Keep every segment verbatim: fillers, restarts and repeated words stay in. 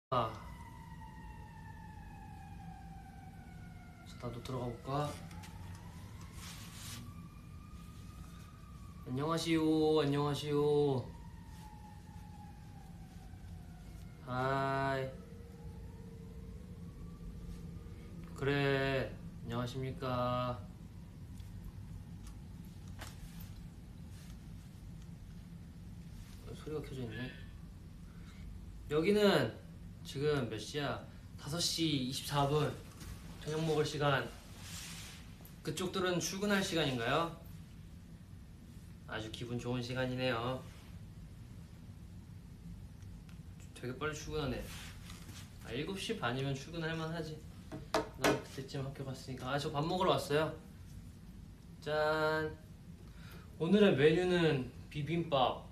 아, 자, 나도 들어가 볼까? 안녕하시오, 안녕하시오. 하이. 그래, 안녕하십니까? 어, 소리가 켜져 있네. 여기는 지금 몇 시야? 다섯 시 이십사 분. 저녁 먹을 시간. 그쪽들은 출근할 시간인가요? 아주 기분 좋은 시간이네요. 되게 빨리 출근하네. 아, 일곱 시 반이면 출근할 만하지. 난 그때쯤 학교 갔으니까. 아, 저 밥 먹으러 왔어요. 짠. 오늘의 메뉴는 비빔밥.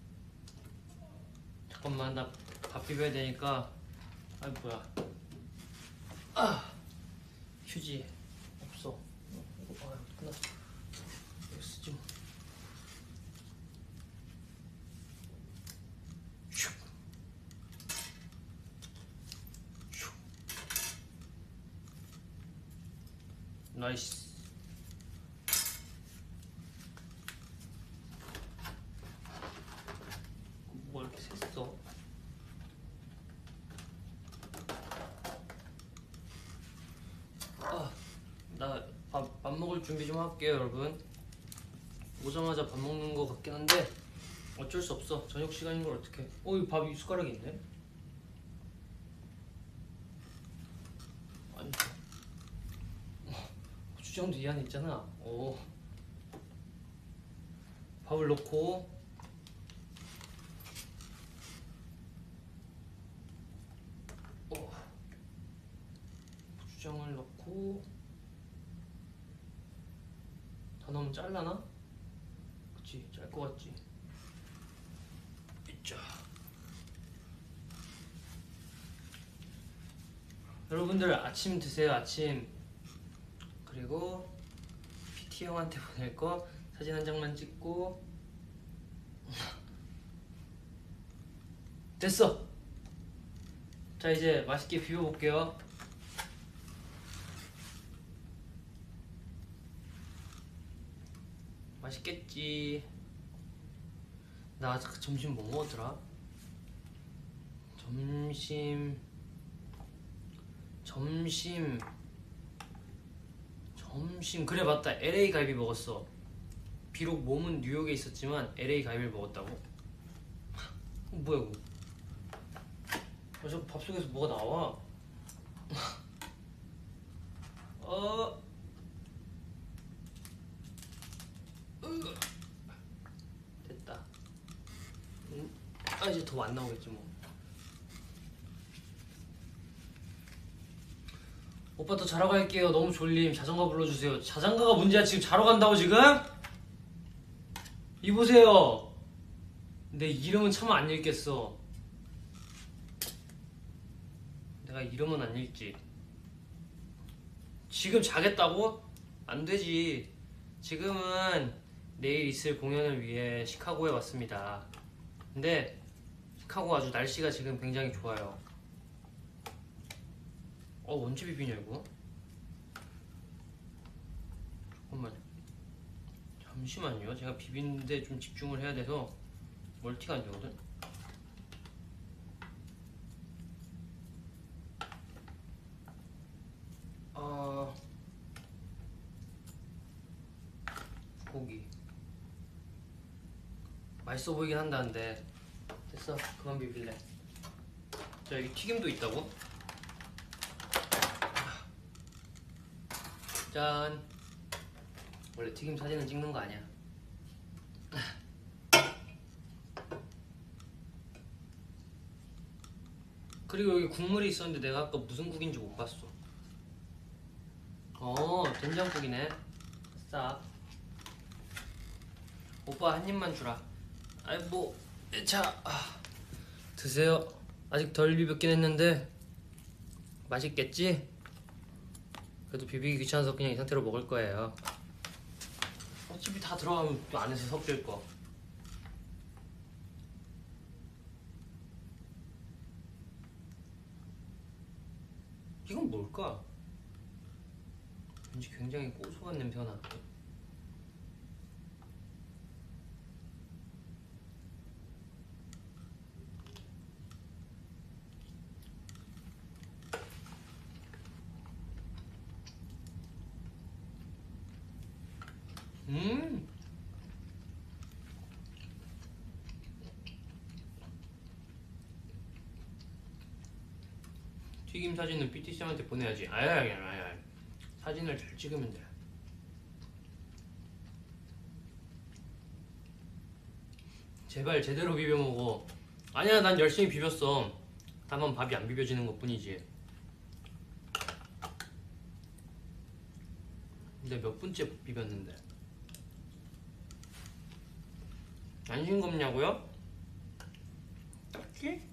잠깐만, 나 밥 비벼야 되니까. 아이, 뭐야. 아, 휴지 없어. 이거 아, 끝났어. 이거 쓰지 뭐. 슉. 슉. 나이스. 뭐 이렇게 샜어? 아, 나 밥, 밥 먹을 준비 좀 할게요, 여러분. 오자마자 밥 먹는 거 같긴 한데 어쩔 수 없어. 저녁 시간인 걸 어떡해. 어, 이 밥이 숟가락이 있네. 아니, 고추장도 이 안에 있잖아. 오. 밥을 넣고 어. 고추장을 넣고 다 넣으면 잘라나? 그치, 짤 것 같지? 있자. 여러분들 아침 드세요, 아침. 그리고 피티 형한테 보낼 거 사진 한 장만 찍고 됐어. 자, 이제 맛있게 비벼볼게요. 맛있겠지. 나 아까 점심 뭐 먹었더라? 점심 점심 점심 그래, 맞다. 엘에이 갈비 먹었어. 비록 몸은 뉴욕에 있었지만 엘에이 갈비를 먹었다고? 어, 뭐야 이거? 아, 저 밥 속에서 뭐가 나와? 어. 으. 됐다. 음. 아, 이제 더 안 나오겠지 뭐. 오빠 또 자러 갈게요. 너무 졸림. 자장가 불러주세요. 자장가가 문제야. 지금 자러 간다고 지금? 이보세요. 내 이름은 참 안 읽겠어. 내가 이름은 안 읽지. 지금 자겠다고? 안 되지. 지금은 내일 있을 공연을 위해 시카고에 왔습니다. 근데 시카고 아주 날씨가 지금 굉장히 좋아요. 어, 언제 비비냐 이거? 잠깐만, 잠시만요. 제가 비비는데 좀 집중을 해야 돼서 멀티가 안 되거든? 아... 고기 맛있어 보이긴 한다는데. 됐어, 그만 비빌래. 자, 여기 튀김도 있다고? 짠. 원래 튀김 사진은 찍는 거 아니야. 그리고 여기 국물이 있었는데 내가 아까 무슨 국인지 못 봤어. 어, 된장국이네. 싸. 오빠 한 입만 주라. 아이 뭐, 자, 아, 드세요. 아직 덜 비볐긴 했는데 맛있겠지? 그래도 비비기 귀찮아서 그냥 이 상태로 먹을 거예요. 어차피 다 들어가면 또 안에서 섞일 거. 이건 뭘까? 왠지 굉장히 고소한 냄새가 나는데. 음 튀김 사진은 피티쌤한테 보내야지. 아야 아야 아야 사진을 잘 찍으면 돼. 제발 제대로 비벼 먹어. 아니야, 난 열심히 비볐어. 다만 밥이 안 비벼지는 것 뿐이지. 근데 몇 분째 비볐는데 안 싱겁냐고요? 딱히?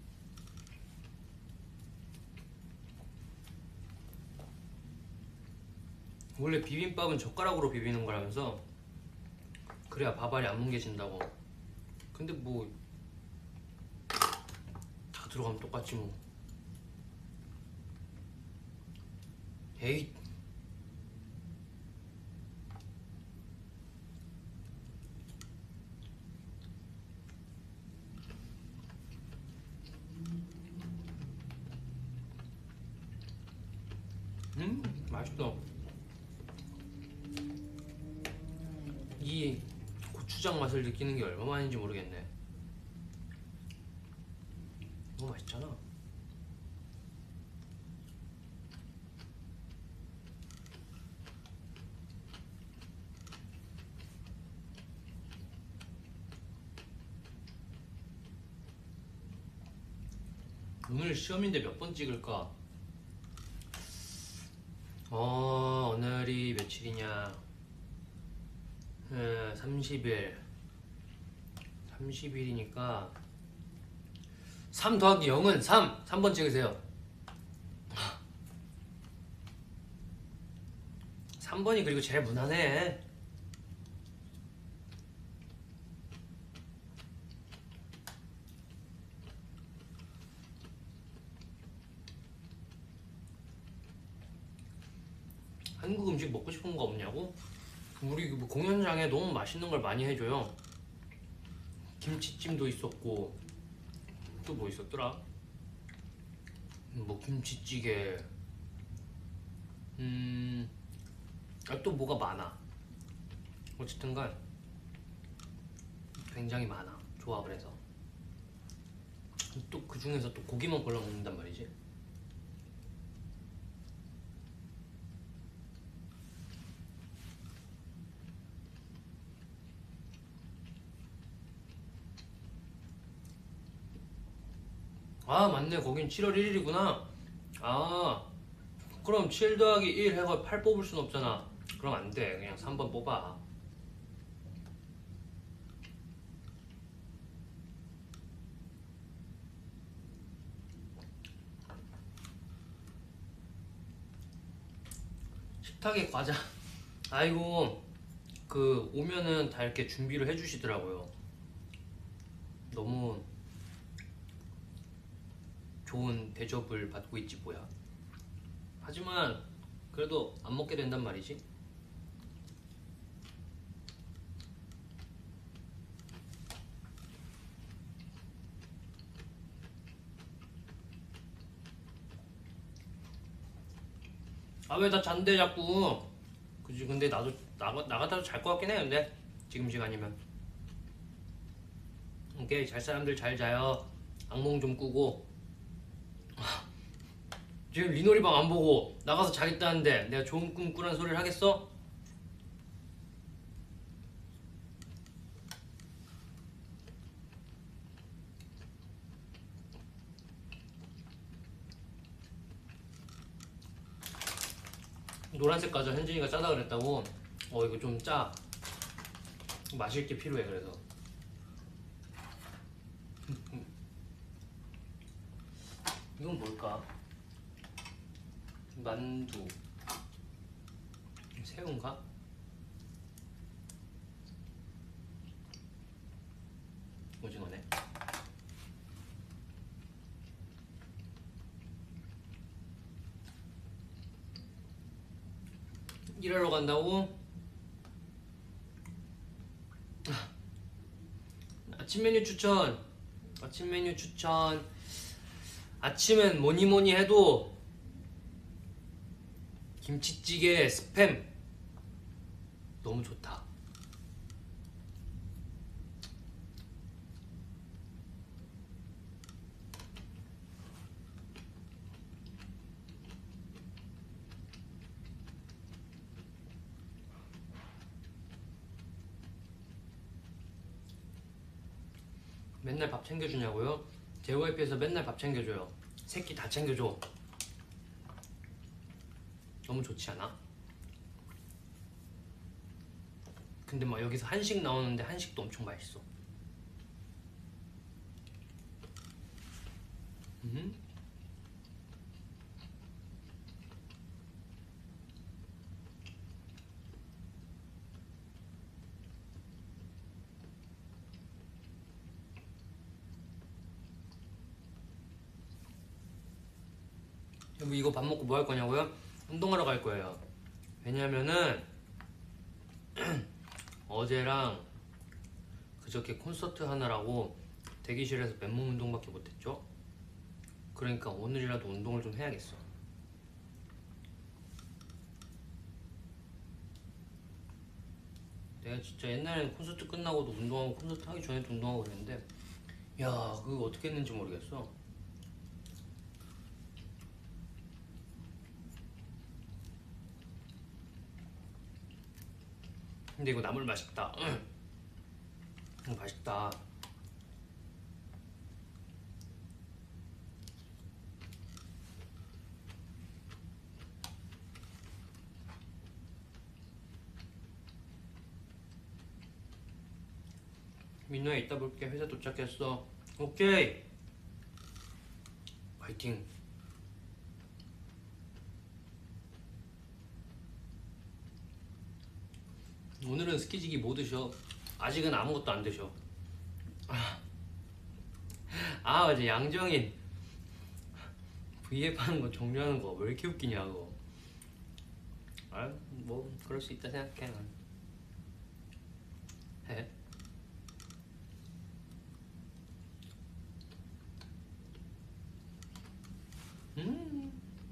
원래 비빔밥은 젓가락으로 비비는 거라면서. 그래야 밥알이 안 뭉개진다고. 근데 뭐 다 들어가면 똑같지 뭐. 에잇. 음 맛있어. 이 고추장 맛을 느끼는 게 얼마만인지 모르겠네. 너무 맛있잖아. 오늘 시험인데 몇 번 찍을까? 어 오늘이 며칠이냐? 음, 삼십 일 삼십 일이니까 삼 더하기 영은 삼! 삼 번 찍으세요. 삼 번이 그리고 제일 무난해. 한국 음식 먹고 싶은 거 없냐고? 우리 뭐 공연장에 너무 맛있는 걸 많이 해줘요. 김치찜도 있었고 또 뭐 있었더라? 뭐 김치찌개, 음... 아, 또 뭐가 많아. 어쨌든간 굉장히 많아, 조합을 해서. 또 그 중에서 또 고기만 골라 먹는단 말이지. 아 맞네, 거긴 칠월 일일이구나. 아 그럼 칠 더하기 일 해서 팔 뽑을 순 없잖아. 그럼 안돼, 그냥 삼 번 뽑아. 식탁에 과자 아이고, 그 오면은 다 이렇게 준비를 해주시더라고요. 너무 좋은 대접을 받고 있지 뭐야. 하지만 그래도 안 먹게 된단 말이지. 아 왜 나 잔대 자꾸. 그지. 근데 나도 나가, 나가다도 잘 것 같긴 해. 근데 지금 시간이면. 오케이, 잘 사람들 잘 자요. 악몽 좀 꾸고. 지금 리노리방 안 보고 나가서 자겠다는데 내가 좋은 꿈 꾸라는 소리를 하겠어? 노란색 과자 현진이가 짜다 그랬다고. 어 이거 좀 짜. 마실 게 필요해. 그래서 이건 뭘까? 만두, 새우인가? 오징어네. 일하러 간다고? 아침 메뉴 추천. 아침 메뉴 추천. 아침엔 뭐니 뭐니 해도 김치찌개 스팸 너무 좋다. 맨날 밥 챙겨주냐고요? 제이와이피에서 맨날 밥 챙겨줘요. 새끼 다 챙겨줘. 너무 좋지 않아? 근데 막 여기서 한식 나오는데 한식도 엄청 맛있어. 음? 여러분 이거 밥 먹고 뭐 할 거냐고요? 운동하러 갈 거예요. 왜냐면은 어제랑 그저께 콘서트 하느라고 대기실에서 맨몸 운동밖에 못했죠. 그러니까 오늘이라도 운동을 좀 해야겠어. 내가 진짜 옛날에는 콘서트 끝나고도 운동하고 콘서트 하기 전에도 운동하고 그랬는데 야 그거 어떻게 했는지 모르겠어. 근데 이거 나물 맛있다. 이거 맛있다. 민호야 이따 볼게. 회사 도착했어. 오케이. 파이팅. 오늘은 스키지기 뭐 드셔? 아직은 아무것도 안 드셔. 아, 아 맞아 양정인 브이에프 하는 거 종료하는 거 왜 이렇게 웃기냐고. 아 뭐 그럴 수 있다 생각해 난. 해. 음.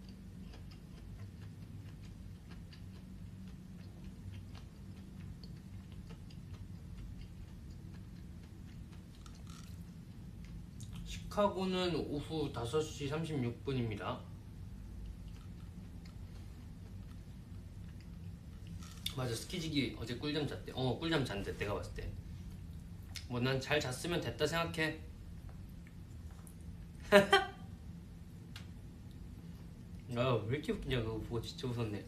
시카고는 오후 다섯 시 삼십육 분입니다. 맞아 스키지기 어제 꿀잠 잤대. 어 꿀잠 잤대 내가 봤을 때. 뭐 난 잘 잤으면 됐다 생각해. 아 왜 이렇게 웃기냐 그거 보고 진짜 웃었네.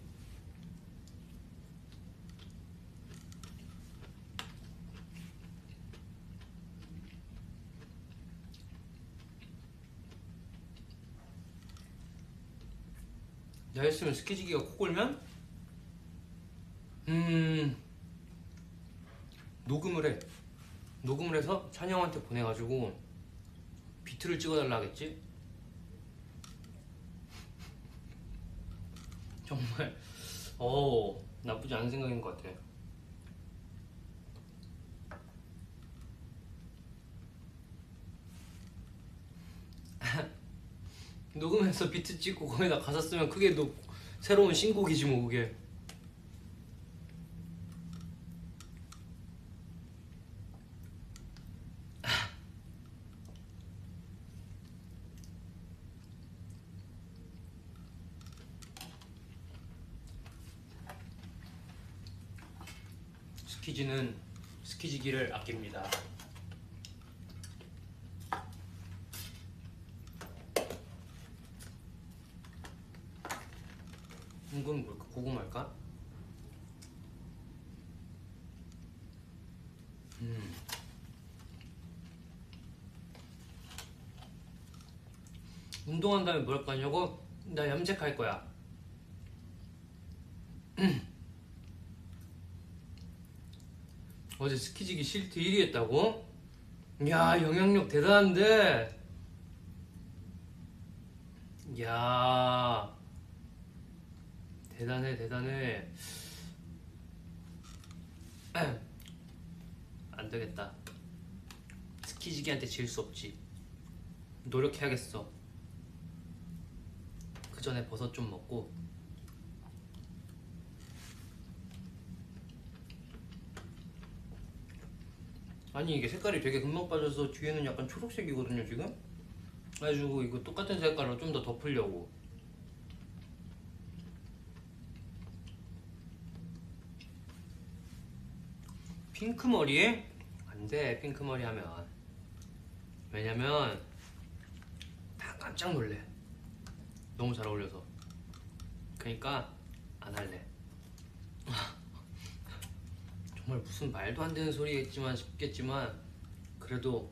내가 했으면 스키지기가 코 골면 음 녹음을 해. 녹음을 해서 찬영한테 보내가지고 비트를 찍어달라 하겠지? 정말 어 나쁘지 않은 생각인 것 같아. 녹음해서 비트 찍고 거기다 가사 쓰면 그게 또 새로운 신곡이지 뭐 그게. 스키지는 스키지기를 아낍니다. 이건 뭘까? 고구마일까? 음. 운동한 다음에 뭘 할 거냐고? 나 염색할 거야. 어제 스키지기 실트 일 위 했다고? 야 영향력 대단한데? 야 대단해 대단해. 안 되겠다. 스키지기한테 질 수 없지. 노력해야겠어. 그 전에 버섯 좀 먹고. 아니 이게 색깔이 되게 금방 빠져서 뒤에는 약간 초록색이거든요 지금. 그래가지고 이거 똑같은 색깔로 좀 더 덮으려고. 핑크머리에? 안돼 핑크머리 하면. 왜냐면 다 깜짝 놀래. 너무 잘 어울려서. 그러니까 안 할래. 정말 무슨 말도 안 되는 소리겠지만 싶겠지만 그래도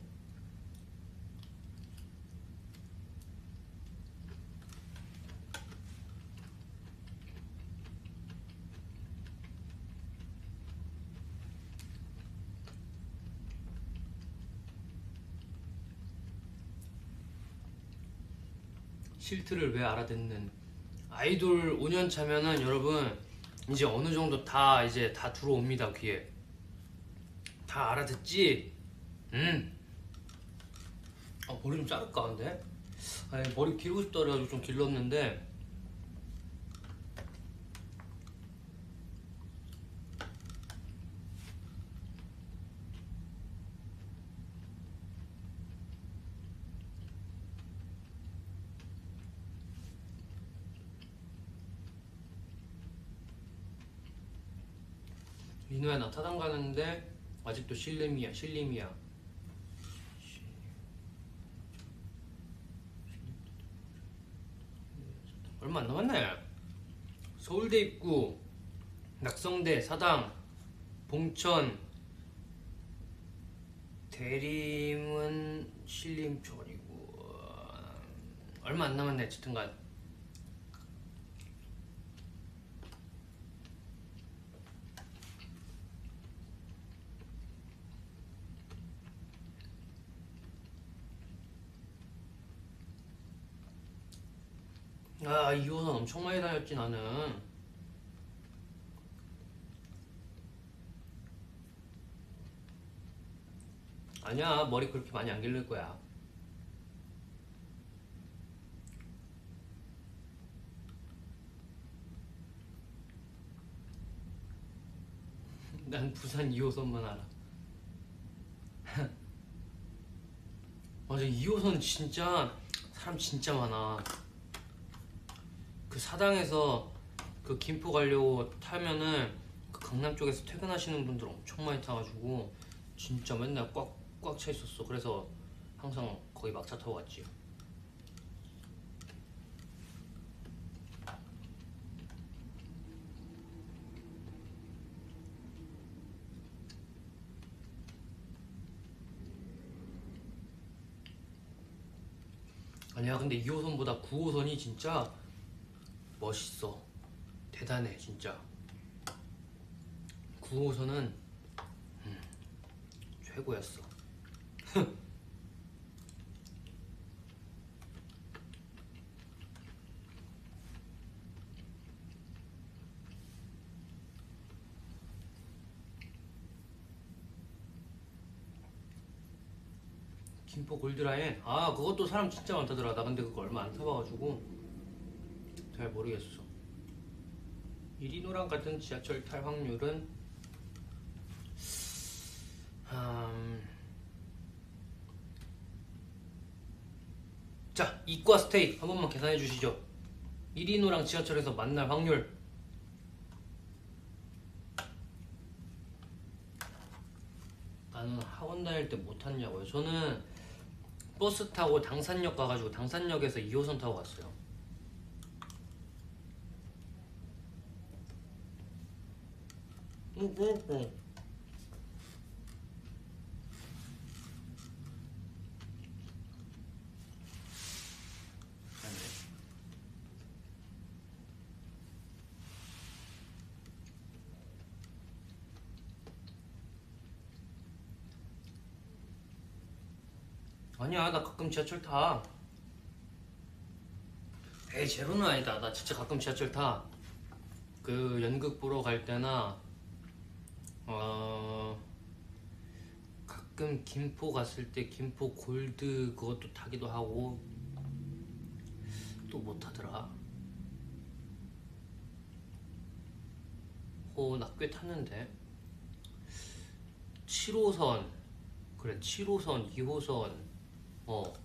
실트를 왜 알아듣는 아이돌 오 년 차면은 여러분 이제 어느 정도 다 이제 다 들어옵니다. 귀에 다 알아듣지. 음. 아 머리 좀 자를까 근데? 아니 머리 기르고 싶다 그래가지고 좀 길렀는데 민호야 나 타당 가는데 아직도 실림이야 실림이야. 얼마 안 남았네. 서울대 입구, 낙성대, 사당, 봉천, 대림은 신림초리고 얼마 안 남았네. 어쨌든간 아 이 호선 엄청 많이 다녔지 나는. 아니야 머리 그렇게 많이 안 기를 거야. 난 부산 이 호선만 알아. 맞아 이 호선 진짜 사람 진짜 많아. 그 사당에서 그 김포 가려고 타면은 그 강남 쪽에서 퇴근하시는 분들 엄청 많이 타가지고 진짜 맨날 꽉 꽉 차 있었어. 그래서 항상 거기 막차 타고 갔지. 아니야 근데 이 호선보다 구 호선이 진짜 멋있어. 대단해 진짜. 구 호선은 음, 최고였어. 김포 골드라인 아 그것도 사람 진짜 많다더라. 나 근데 그거 얼마 안 타봐가지고 잘 모르겠어. 이리노랑 같은 지하철 탈 확률은 음... 자 이과 스테이 한 번만 계산해 주시죠. 이리노랑 지하철에서 만날 확률. 나는 학원 다닐 때 못 탔냐고요? 저는 버스 타고 당산역 가가지고 당산역에서 이 호선 타고 갔어요. 응, 응, 응. 아니야 나 가끔 지하철 타. 에이 제로는 아니다. 나 진짜 가끔 지하철 타. 그 연극 보러 갈 때나 어 가끔 김포 갔을 때 김포 골드 그것도 타기도 하고 또 뭐 타더라. 어 나 꽤 탔는데 칠 호선 그래 칠 호선 이 호선 어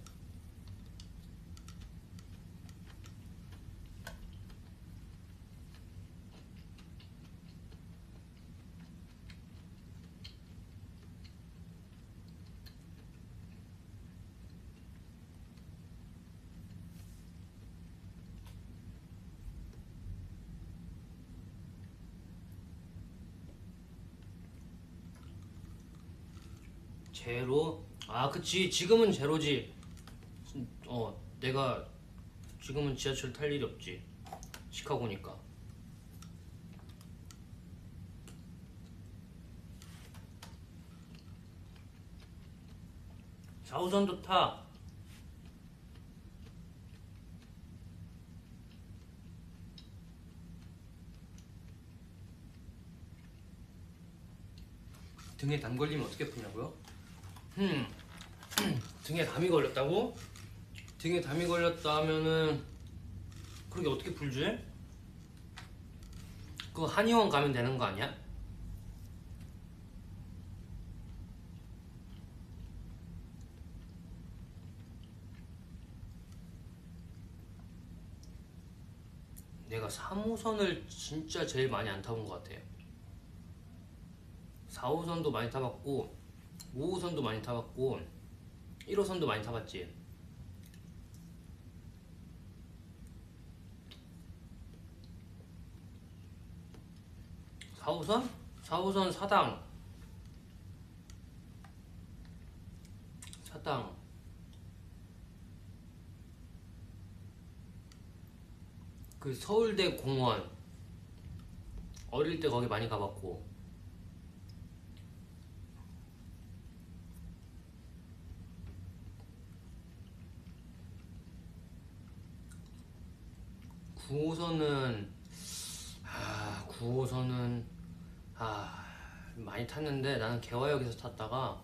제로? 아 그치 지금은 제로지. 어 내가 지금은 지하철 탈 일이 없지 시카고니까. 사 호선도 타. 등에 담 걸리면 어떻게 푸냐고요? 음 등에 담이 걸렸다고? 등에 담이 걸렸다 하면은 그렇게 어떻게 풀지? 그거 한의원 가면 되는 거 아니야? 내가 삼 호선을 진짜 제일 많이 안 타본 것 같아. 사 호선도 많이 타봤고 오 호선도 많이 타봤고 일 호선도 많이 타봤지. 사 호선? 사 호선 사당 사당 그 서울대 공원 어릴 때 거기 많이 가봤고 구 호선은 아 구 호선은 아 많이 탔는데 나는 개화역에서 탔다가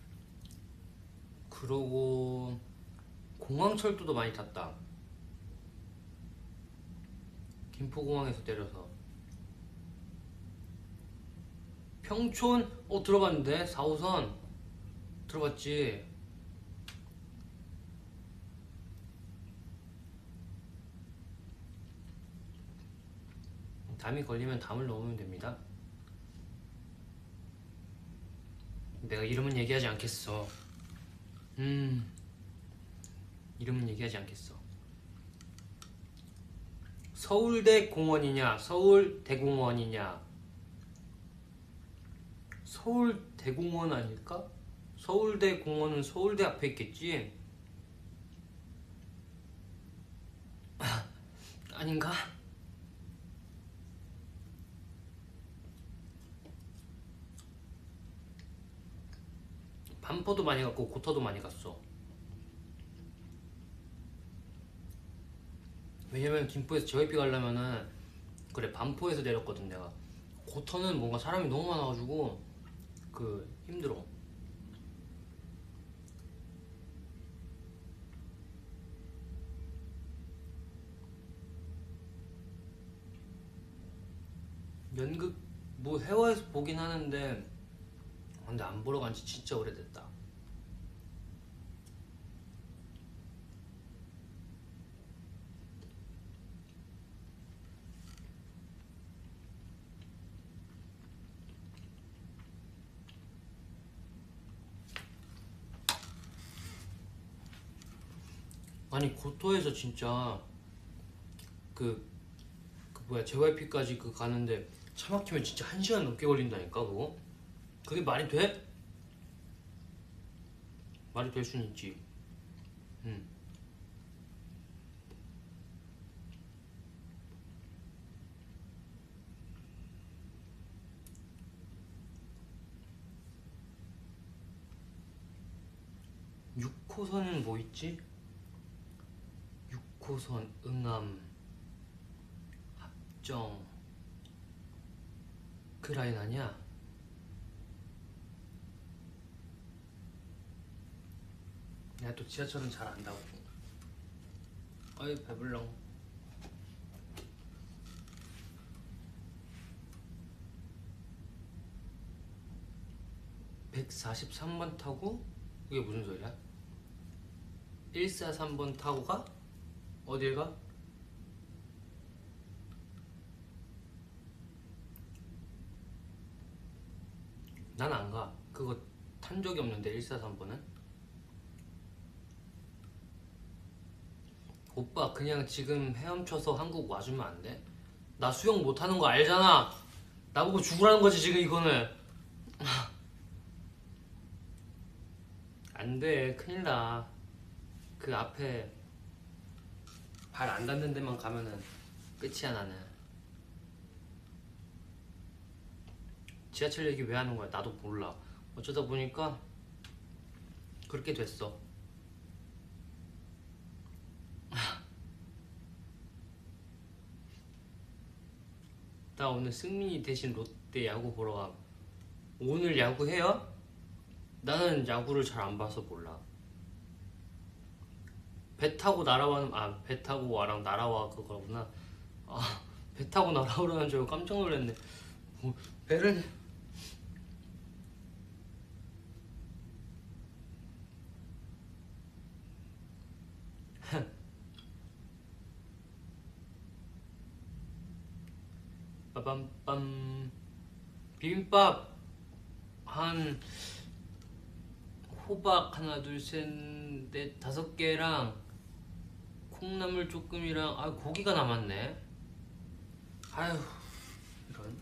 그러고 공항철도도 많이 탔다. 김포공항에서 내려서 평촌? 어 들어봤는데 사 호선 들어봤지. 담이 걸리면 담을 넣으면 됩니다. 내가 이름은 얘기하지 않겠어. 음 이름은 얘기하지 않겠어. 서울대 공원이냐 서울대공원이냐. 서울대공원 아닐까? 서울대 공원은 서울대 앞에 있겠지? 아닌가? 반포도 많이 갔고 고터도 많이 갔어. 왜냐면 김포에서 제이피 가려면은 그래 반포에서 내렸거든 내가. 고터는 뭔가 사람이 너무 많아가지고 그 힘들어. 연극 뭐 해외에서 보긴 하는데 근데 안 보러 간지 진짜 오래됐다. 아니 고토에서 진짜 그, 그 뭐야 제이와이피까지 그 가는데 차 막히면 진짜 한 시간 넘게 걸린다니까 그거? 그게 말이 돼? 말이 될 수는 있지. 응. 육 호선은 뭐 있지? 육 호선 응암 합정 그 라인 아니야? 내가 또 지하철은 잘 안다고. 어이 배불렁. 백사십삼 번 타고? 그게 무슨 소리야? 백사십삼 번 타고 가? 어딜 가? 난 안 가. 그거 탄 적이 없는데 백사십삼 번은? 오빠 그냥 지금 헤엄쳐서 한국 와주면 안 돼? 나 수영 못하는 거 알잖아. 나보고 죽으라는 거지 지금 이거는. 안 돼. 큰일 나. 그 앞에 발 안 닿는 데만 가면은 끝이야 나는. 지하철 얘기 왜 하는 거야? 나도 몰라. 어쩌다 보니까 그렇게 됐어. 나 오늘 승민이 대신 롯데 야구 보러 가. 오늘 야구 해요? 나는 야구를 잘 안 봐서 몰라. 배 타고 날아와는 아 배 타고 와랑 날아와 그거구나. 아 배 타고 날아오라는 줄 알고 깜짝 놀랐네. 뭐, 배를 빠밤빰. 비빔밥 한 호박 하나 둘 셋 넷 다섯 개랑 콩나물 조금이랑 아 고기가 남았네. 아휴 이런.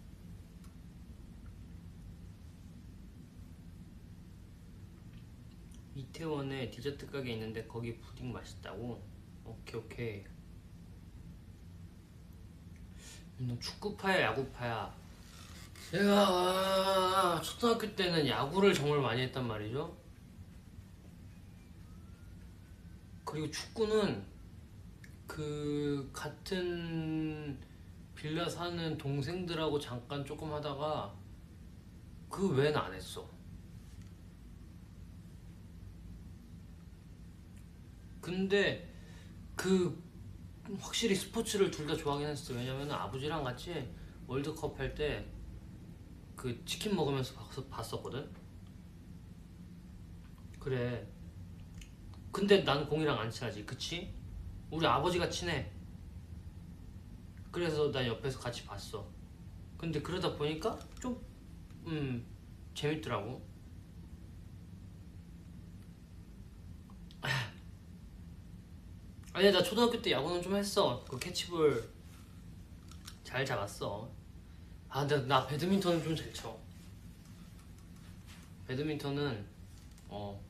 이태원에 디저트 가게 있는데 거기 푸딩 맛있다고? 오케이 오케이. 너 축구파야 야구파야? 제가 초등학교 때는 야구를 정말 많이 했단 말이죠. 그리고 축구는 그 같은 빌라 사는 동생들하고 잠깐 조금 하다가 그 외엔 안 했어. 근데 그 확실히 스포츠를 둘 다 좋아하긴 했어. 왜냐면 아버지랑 같이 월드컵 할 때 그 치킨 먹으면서 봤었거든. 그래. 근데 난 공이랑 안 친하지, 그치? 우리 아버지가 친해. 그래서 난 옆에서 같이 봤어. 근데 그러다 보니까 좀 음 재밌더라고. 아니 나 초등학교 때 야구는 좀 했어. 그 캐치볼 잘 잡았어. 아 근데 나 배드민턴은 좀 잘 쳐. 배드민턴은 어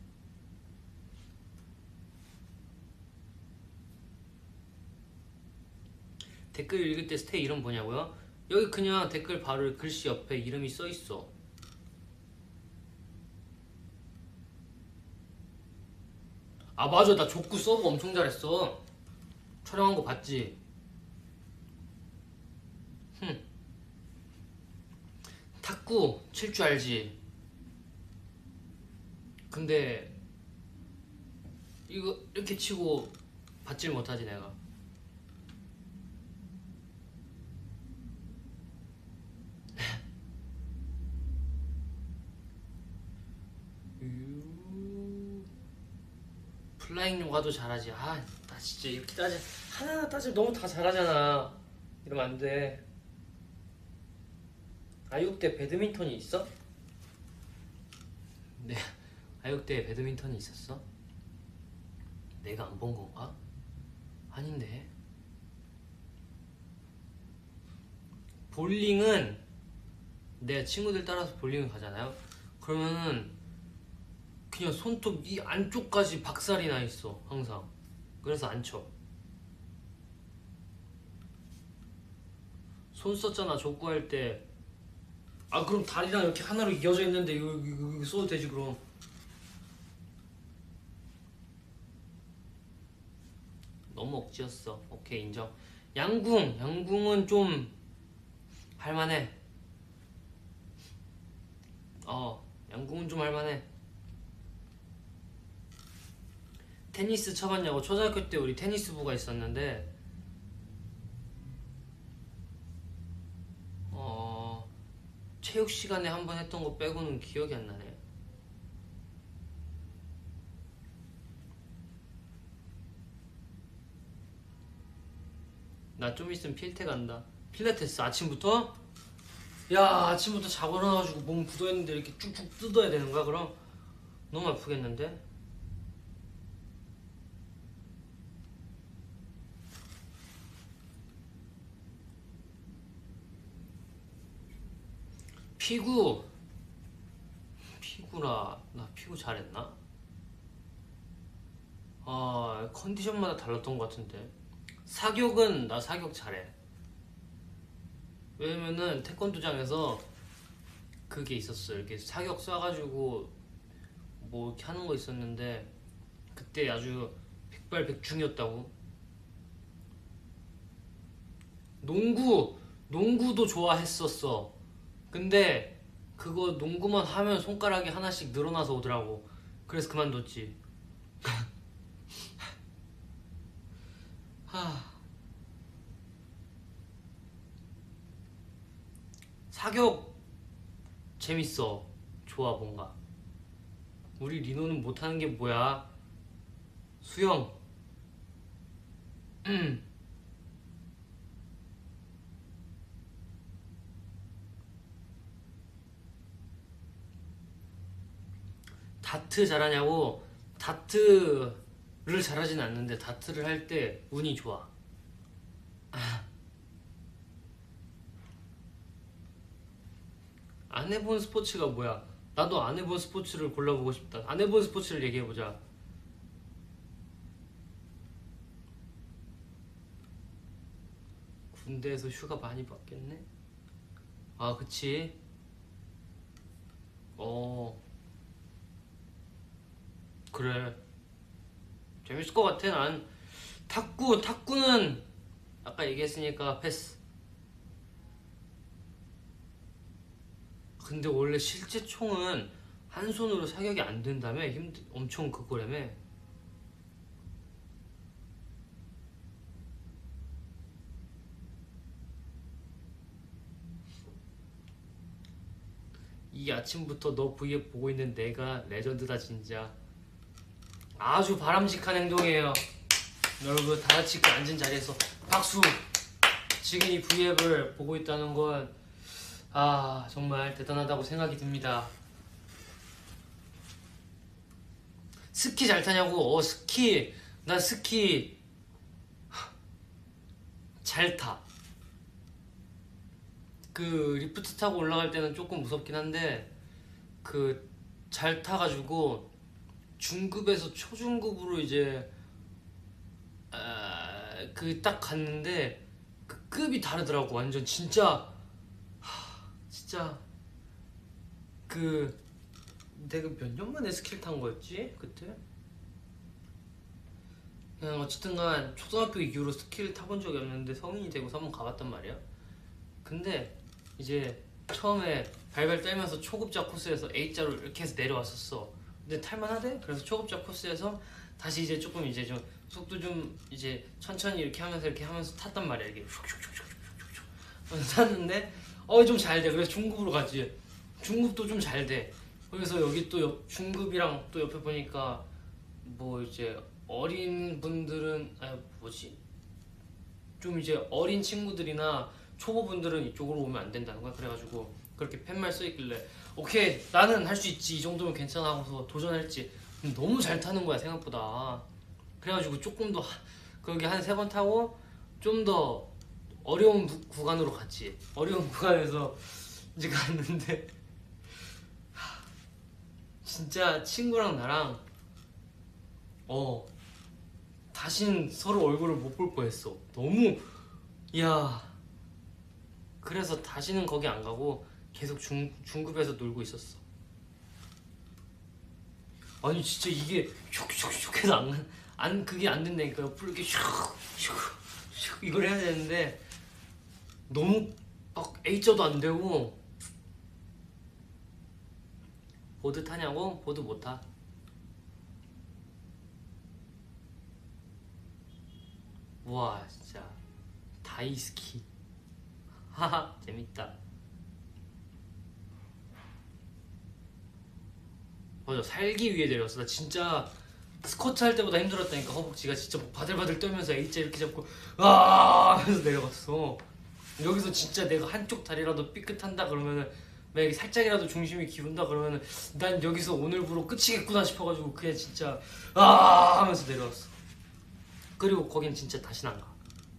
댓글 읽을 때 스테이 이름 뭐냐고요? 여기 그냥 댓글 바로 글씨 옆에 이름이 써있어. 아 맞아 나 족구 서브 엄청 잘했어. 촬영한 거 봤지? 흠. 탁구 칠 줄 알지? 근데 이거 이렇게 치고 받질 못하지 내가. 플라잉 요가도 잘하지. 아, 나 진짜 이렇게 따지 하나 따지 너무 다 잘하잖아. 이러면 안 돼. 아육대 배드민턴이 있어? 네, 아육대에 배드민턴이 있었어? 내가 안 본 건가? 아닌데. 볼링은 내 친구들 따라서 볼링을 가잖아요. 그러면은 그냥 손톱 이 안쪽까지 박살이 나 있어 항상. 그래서 안 쳐. 손 썼잖아 족구할 때. 아 그럼 다리랑 이렇게 하나로 이어져 있는데 이거, 이거, 이거 써도 되지 그럼. 너무 억지였어. 오케이 인정. 양궁 양궁은 좀 할만해. 어 양궁은 좀 할만해. 테니스 쳐봤냐고. 초등학교 때 우리 테니스부가 있었는데 어 체육 시간에 한 번 했던 거 빼고는 기억이 안 나네. 나 좀 있으면 필테 간다. 필라테스 아침부터? 야, 아침부터 자고 일어나가지고 몸 굳어있는데 이렇게 쭉쭉 뜯어야 되는 거야? 그럼 너무 아프겠는데? 피구 피구라. 나 피구 잘했나? 아, 컨디션마다 달랐던 것 같은데. 사격은 나 사격 잘해. 왜냐면은 태권도장에서 그게 있었어. 이렇게 사격 쏴가지고 뭐 이렇게 하는 거 있었는데 그때 아주 백발백중이었다고. 농구 농구도 좋아했었어. 근데 그거 농구만 하면 손가락이 하나씩 늘어나서 오더라고. 그래서 그만뒀지. 하... 사격 재밌어. 좋아. 뭔가 우리 리노는 못하는 게 뭐야? 수영. 음. 다트 잘하냐고? 다트를 잘하진 않는데 다트를 할 때 운이 좋아. 안 해본 스포츠가 뭐야? 나도 안 해본 스포츠를 골라보고 싶다. 안 해본 스포츠를 얘기해보자. 군대에서 휴가 많이 받겠네? 아, 그치? 어, 그래. 재밌을 것 같아. 난 탁구, 탁구는 아까 얘기했으니까 패스. 근데 원래 실제 총은 한 손으로 사격이 안 된다며? 힘들, 엄청 그거라며? 이 아침부터 너 브이앱 보고 있는 내가 레전드다 진짜. 아주 바람직한 행동이에요. 여러분 다같이 그 앉은 자리에서 박수! 지금 이 브이앱을 보고 있다는 건 아, 정말 대단하다고 생각이 듭니다. 스키 잘 타냐고? 어, 스키. 나 스키 잘 타. 그 리프트 타고 올라갈 때는 조금 무섭긴 한데 그 잘 타가지고 중급에서 초중급으로 이제 아, 그 딱 갔는데 그 급이 다르더라고. 완전 진짜 하, 진짜 그 내가 몇 년 만에 스키를 탄 거였지 그때? 그냥 어쨌든간 초등학교 이후로 스키를 타본 적이 없는데 성인이 되고서 한번 가봤단 말이야. 근데 이제 처음에 발발 떨면서 초급자 코스에서 A자로 이렇게 해서 내려왔었어. 근데 탈만하대? 그래서 초급자 코스에서 다시 이제 조금 이제 좀 속도 좀 이제 천천히 이렇게 하면서 이렇게 하면서 탔단 말이야. 이게 슉슉슉슉슉슉 탔는데 어 좀 잘 돼. 그래서 중급으로 갔지. 중급도 좀 잘 돼. 그래서 여기 또 옆, 중급이랑 또 옆에 보니까 뭐 이제 어린 분들은 아 뭐지? 좀 이제 어린 친구들이나 초보분들은 이쪽으로 오면 안 된다는 거야. 그래가지고 그렇게 팻말 써있길래 오케이 나는 할 수 있지 이 정도면 괜찮아 하고서 도전했지. 너무 잘 타는 거야 생각보다. 그래가지고 조금 더 거기 한 세 번 타고 좀 더 어려운 부, 구간으로 갔지. 어려운 구간에서 이제 갔는데 진짜 친구랑 나랑 어 다신 서로 얼굴을 못 볼 뻔했어. 너무 야 그래서 다시는 거기 안 가고 계속 중, 중급에서 놀고 있었어. 아니 진짜 이게 슉슉슉 해서 안, 안 그게 안 된다니까. 옆으로 이렇게 슉슉슉 이걸 해야 되는데 너무 막 A자도 안 되고. 보드 타냐고? 보드 못 타. 우와 진짜 다이스키. 하하 재밌다. 맞아 살기 위해 내렸어. 나 진짜 스쿼트 할 때보다 힘들었다니까. 허벅지가 진짜 막 바들바들 떨면서 A자 이렇게 잡고 아 하면서 내려갔어. 여기서 진짜 내가 한쪽 다리라도 삐끗한다 그러면은 만약에 살짝이라도 중심이 기운다 그러면은 난 여기서 오늘부로 끝이겠구나 싶어가지고 그냥 진짜 아 하면서 내려왔어. 그리고 거긴 진짜 다시는 안 가.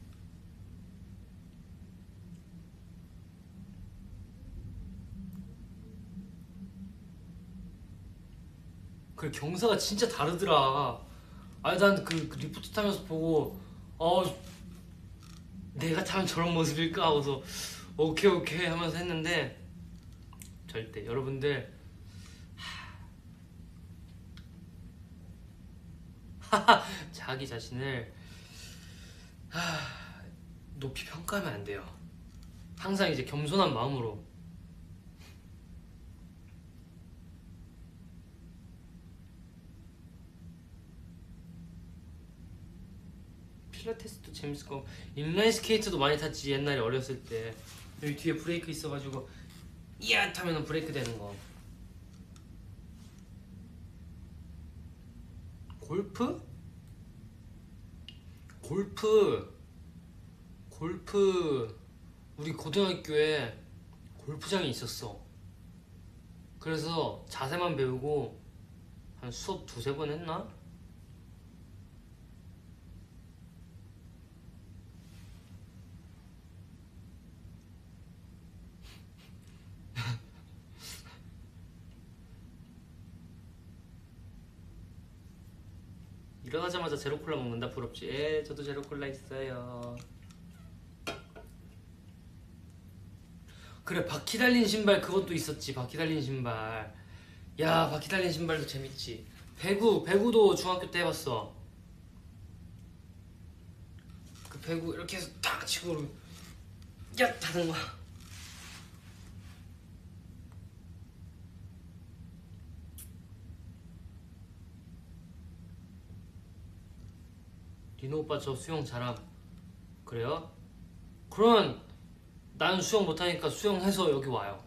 그 경사가 진짜 다르더라. 아니 난그 그 리포트 타면서 보고 어 내가 타면 저런 모습일까 하고서 오케이 오케이 하면서 했는데 절대 여러분들 하하 자기 자신을 하, 높이 평가하면 안 돼요. 항상 이제 겸손한 마음으로. 필라테스도 재밌을 거고 인라인 스케이트도 많이 탔지 옛날에 어렸을 때. 여기 뒤에 브레이크 있어가지고 이야 타면은 브레이크 되는 거. 골프? 골프 골프 우리 고등학교에 골프장이 있었어. 그래서 자세만 배우고 한 수업 두세 번 했나? 일어나자마자 제로콜라 먹는다. 부럽지? 예, 저도 제로콜라 있어요. 그래 바퀴 달린 신발 그것도 있었지. 바퀴 달린 신발. 야 바퀴 달린 신발도 재밌지. 배구 배구도 중학교 때 해봤어. 그 배구 이렇게 해서 딱 치고 야 하는 거야. 리노 오빠 저 수영 잘함. 그래요? 그러면 나는 수영 못하니까 수영해서 여기 와요.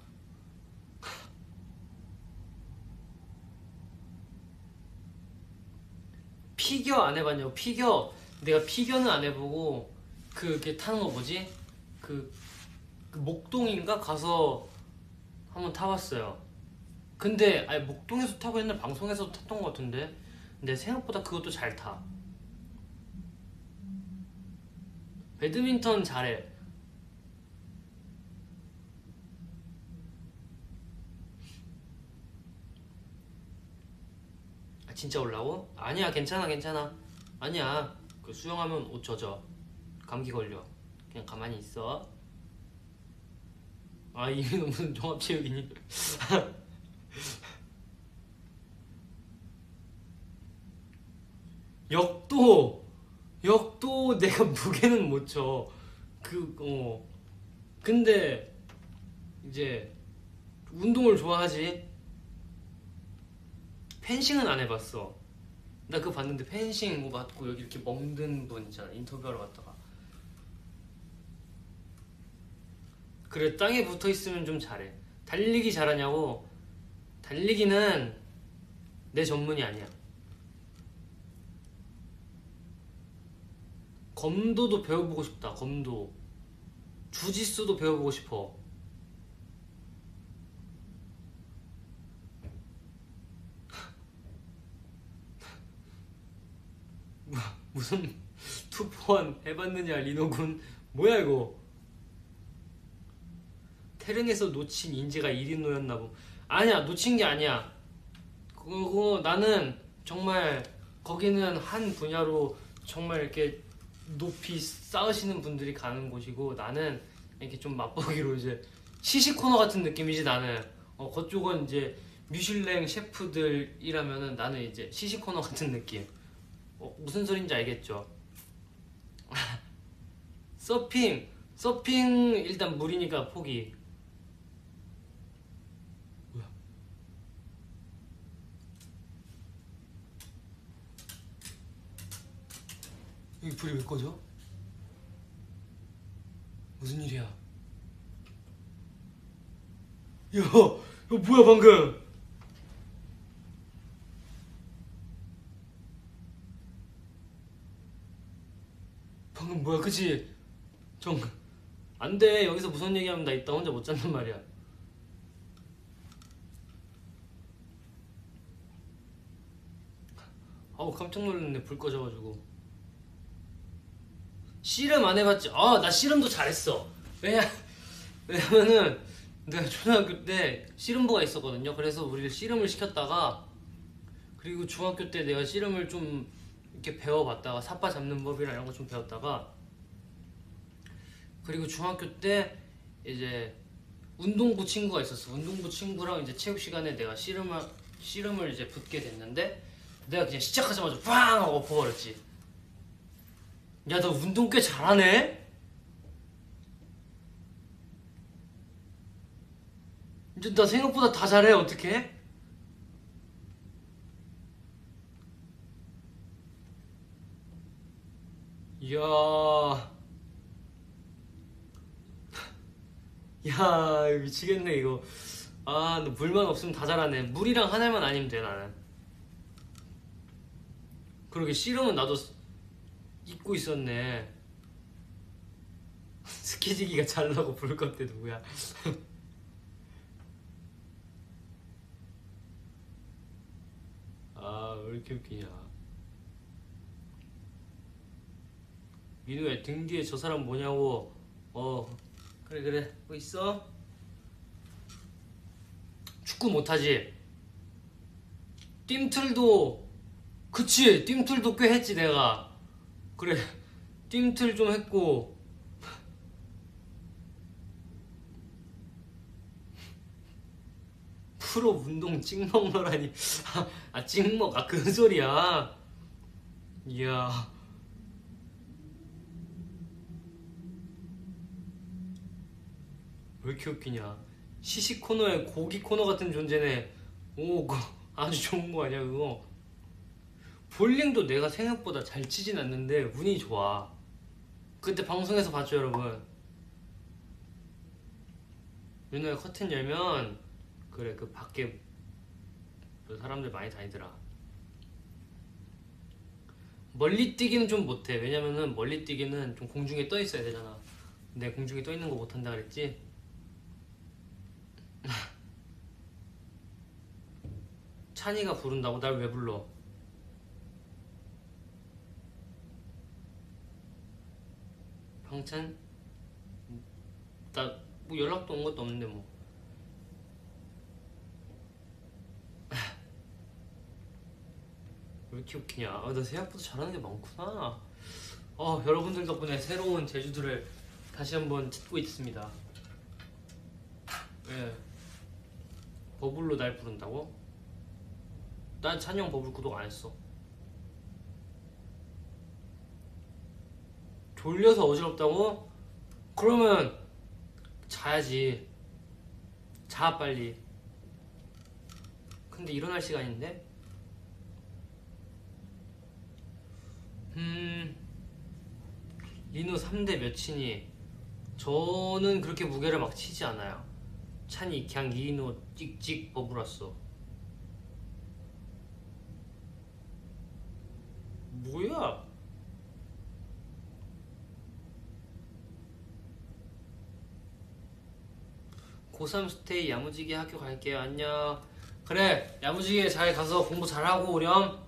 피겨 안 해봤냐고. 피겨 내가 피겨는 안 해보고 그게 타는 거 뭐지? 그, 그 목동인가 가서 한번 타봤어요. 근데 아니 목동에서 타고 옛날 방송에서 탔던 거 같은데 근데 생각보다 그것도 잘 타. 배드민턴 잘해. 아, 진짜 올라고? 아니야 괜찮아 괜찮아. 아니야 그 수영하면 옷 젖어. 감기 걸려. 그냥 가만히 있어. 아 이미 무슨 종합체육이니? 역도 역도 내가 무게는 못 쳐. 그 어 근데 이제 운동을 좋아하지. 펜싱은 안 해봤어. 나 그거 봤는데 펜싱 뭐 맞고 여기 이렇게 멍든 분 있잖아. 인터뷰하러 갔다가 그래 땅에 붙어있으면 좀 잘해. 달리기 잘하냐고. 달리기는 내 전문이 아니야. 검도도 배워보고 싶다. 검도 주짓수도 배워보고 싶어. 무슨 투포원 해봤느냐 리노군. 뭐야 이거. 태릉에서 놓친 인재가 일 인노였나보. 아니야 놓친 게 아니야. 그거 나는 정말 거기는 한 분야로 정말 이렇게 높이 쌓으시는 분들이 가는 곳이고 나는 이렇게 좀 맛보기로 이제 시식 코너 같은 느낌이지. 나는 어 그쪽은 이제 미슐랭 셰프들이라면은 나는 이제 시식 코너 같은 느낌. 어, 무슨 소린지 알겠죠? 서핑 서핑 일단 물이니까 포기. 뭐야? 여기 불이 왜 꺼져? 무슨 일이야? 야, 야 뭐야 방금? 방금 뭐야, 그치? 정, 안 돼. 여기서 무슨 얘기하면 나 이따 혼자 못 잔단 말이야. 아우 깜짝 놀랐네. 불 꺼져가지고. 씨름 안 해봤지? 아, 나 씨름도 잘했어. 왜냐, 왜냐면은 내가 초등학교 때 씨름부가 있었거든요. 그래서 우리를 씨름을 시켰다가, 그리고 중학교 때 내가 씨름을 좀 이렇게 배워봤다가, 삿바 잡는 법이랑 이런 거 좀 배웠다가, 그리고 중학교 때 이제 운동부 친구가 있었어. 운동부 친구랑 이제 체육 시간에 내가 씨름을 씨름을 이제 붙게 됐는데, 내가 그냥 시작하자마자 빵 하고 엎어버렸지. 야, 너 운동 꽤 잘하네? 이제 나 생각보다 다 잘해. 어떡해? 이야, 야 미치겠네 이거. 아, 너 물만 없으면 다 잘하네. 물이랑 하늘만 아니면 돼 나는. 그러게, 씨름은 나도 잊고 있었네. 스키지기가 잘나고 부를 때 누구야? 아, 왜 이렇게 웃기냐. 민우야, 등 뒤에 저 사람 뭐냐고. 어, 그래 그래, 뭐 있어? 축구 못하지? 뜀틀도, 그치, 뜀틀도 꽤 했지 내가. 그래, 뜀틀 좀 했고. 프로 운동 찍먹러라니. 아, 찍먹, 아, 그 소리야. 이야, 왜 이렇게 웃기냐. 시식 코너에 고기 코너 같은 존재네. 오, 그거 아주 좋은 거 아니야 그거. 볼링도 내가 생각보다 잘 치진 않는데 운이 좋아. 그때 방송에서 봤죠 여러분. 윤호야, 커튼 열면 그래, 그 밖에 그 사람들 많이 다니더라. 멀리 뛰기는 좀 못해. 왜냐면은 멀리 뛰기는 좀 공중에 떠 있어야 되잖아. 근데 공중에 떠 있는 거 못한다 그랬지? 찬이가 부른다고? 날 왜 불러? 방찬? 나 뭐 연락도 온 것도 없는데 뭐. 왜 이렇게 웃기냐. 아, 나 생각보다 잘하는 게 많구나. 어, 여러분들 덕분에 새로운 제주도를 다시 한번 찾고 있습니다. 예. 버블로 날 부른다고? 난 찬영 버블 구독 안 했어. 졸려서 어지럽다고? 그러면 자야지. 자 빨리. 근데 일어날 시간인데? 음... 리노 삼 대 몇이니? 저는 그렇게 무게를 막 치지 않아요. 찬이 그냥 리노 찍찍 버블았어. 뭐야? 고삼 스테이 야무지게 학교 갈게요. 안녕. 그래, 야무지게 잘 가서 공부 잘하고 오렴.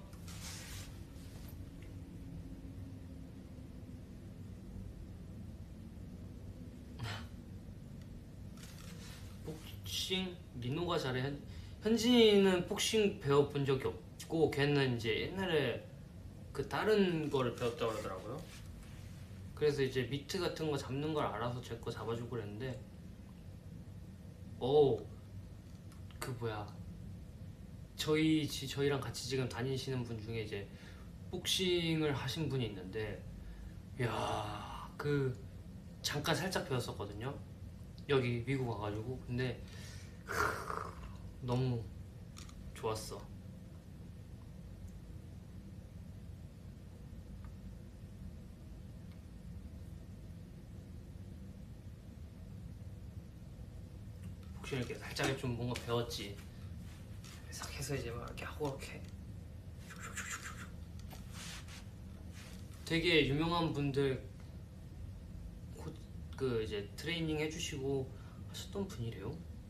복싱 민호가 잘해. 현, 현진이는 복싱 배워본 적이 없고, 걔는 이제 옛날에 그 다른 거를 배웠다고 그러더라고요. 그래서 이제 미트 같은 거 잡는 걸 알아서 제 거 잡아주고 그랬는데, 오, 그 뭐야, 저희 지- 저희랑 같이 지금 다니시는 분 중에 이제 복싱을 하신 분이 있는데, 야, 그 잠깐 살짝 배웠었거든요. 여기 미국 와가지고. 근데 너무 좋았어. 혹시 이렇게 살짝 좀 뭔가 배웠지. 싹 해서 이제 막 이렇게 하고 이렇게 되게 유명한 분들 곧 그 이제 트레이닝 해주시고 하셨던 분이래요.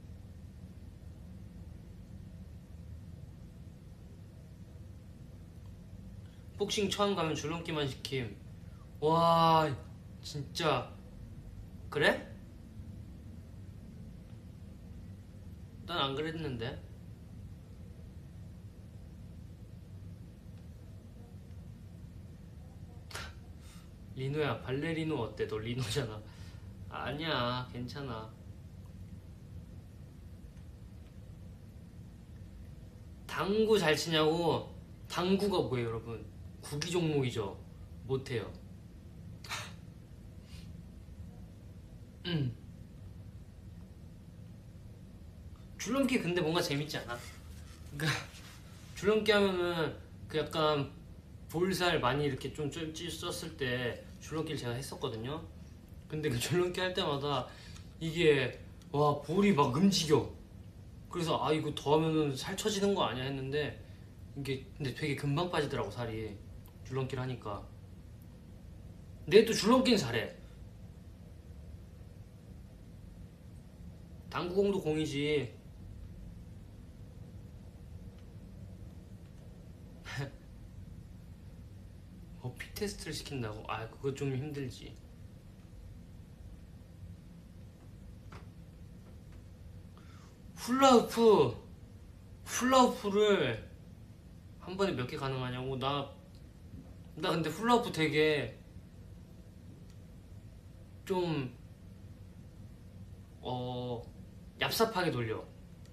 복싱 처음 가면 줄넘기만 시킴. 와 진짜 그래? 난 안 그랬는데. 리노야 발레리노 어때? 너 리노잖아. 아니야 괜찮아. 당구 잘 치냐고? 당구가 뭐예요 여러분? 구기 종목이죠. 못해요. 음. 줄넘기 근데 뭔가 재밌지 않아? 그러니까 줄넘기 하면은 그 약간 볼살 많이 이렇게 좀 쪘을 때 줄넘기를 제가 했었거든요. 근데 그 줄넘기 할 때마다 이게 와 볼이 막 움직여. 그래서 아 이거 더 하면은 살 처지는 거 아니야 했는데 이게 근데 되게 금방 빠지더라고 살이 줄넘기를 하니까. 근데 또 줄넘기는 잘해. 당구공도 공이지. 어, 피 테스트를 시킨다고? 아 그거 좀 힘들지. 훌라후프 훌라후프를 한 번에 몇 개 가능하냐고. 나, 나 근데 훌라후프 되게 좀 어, 얍삽하게 돌려.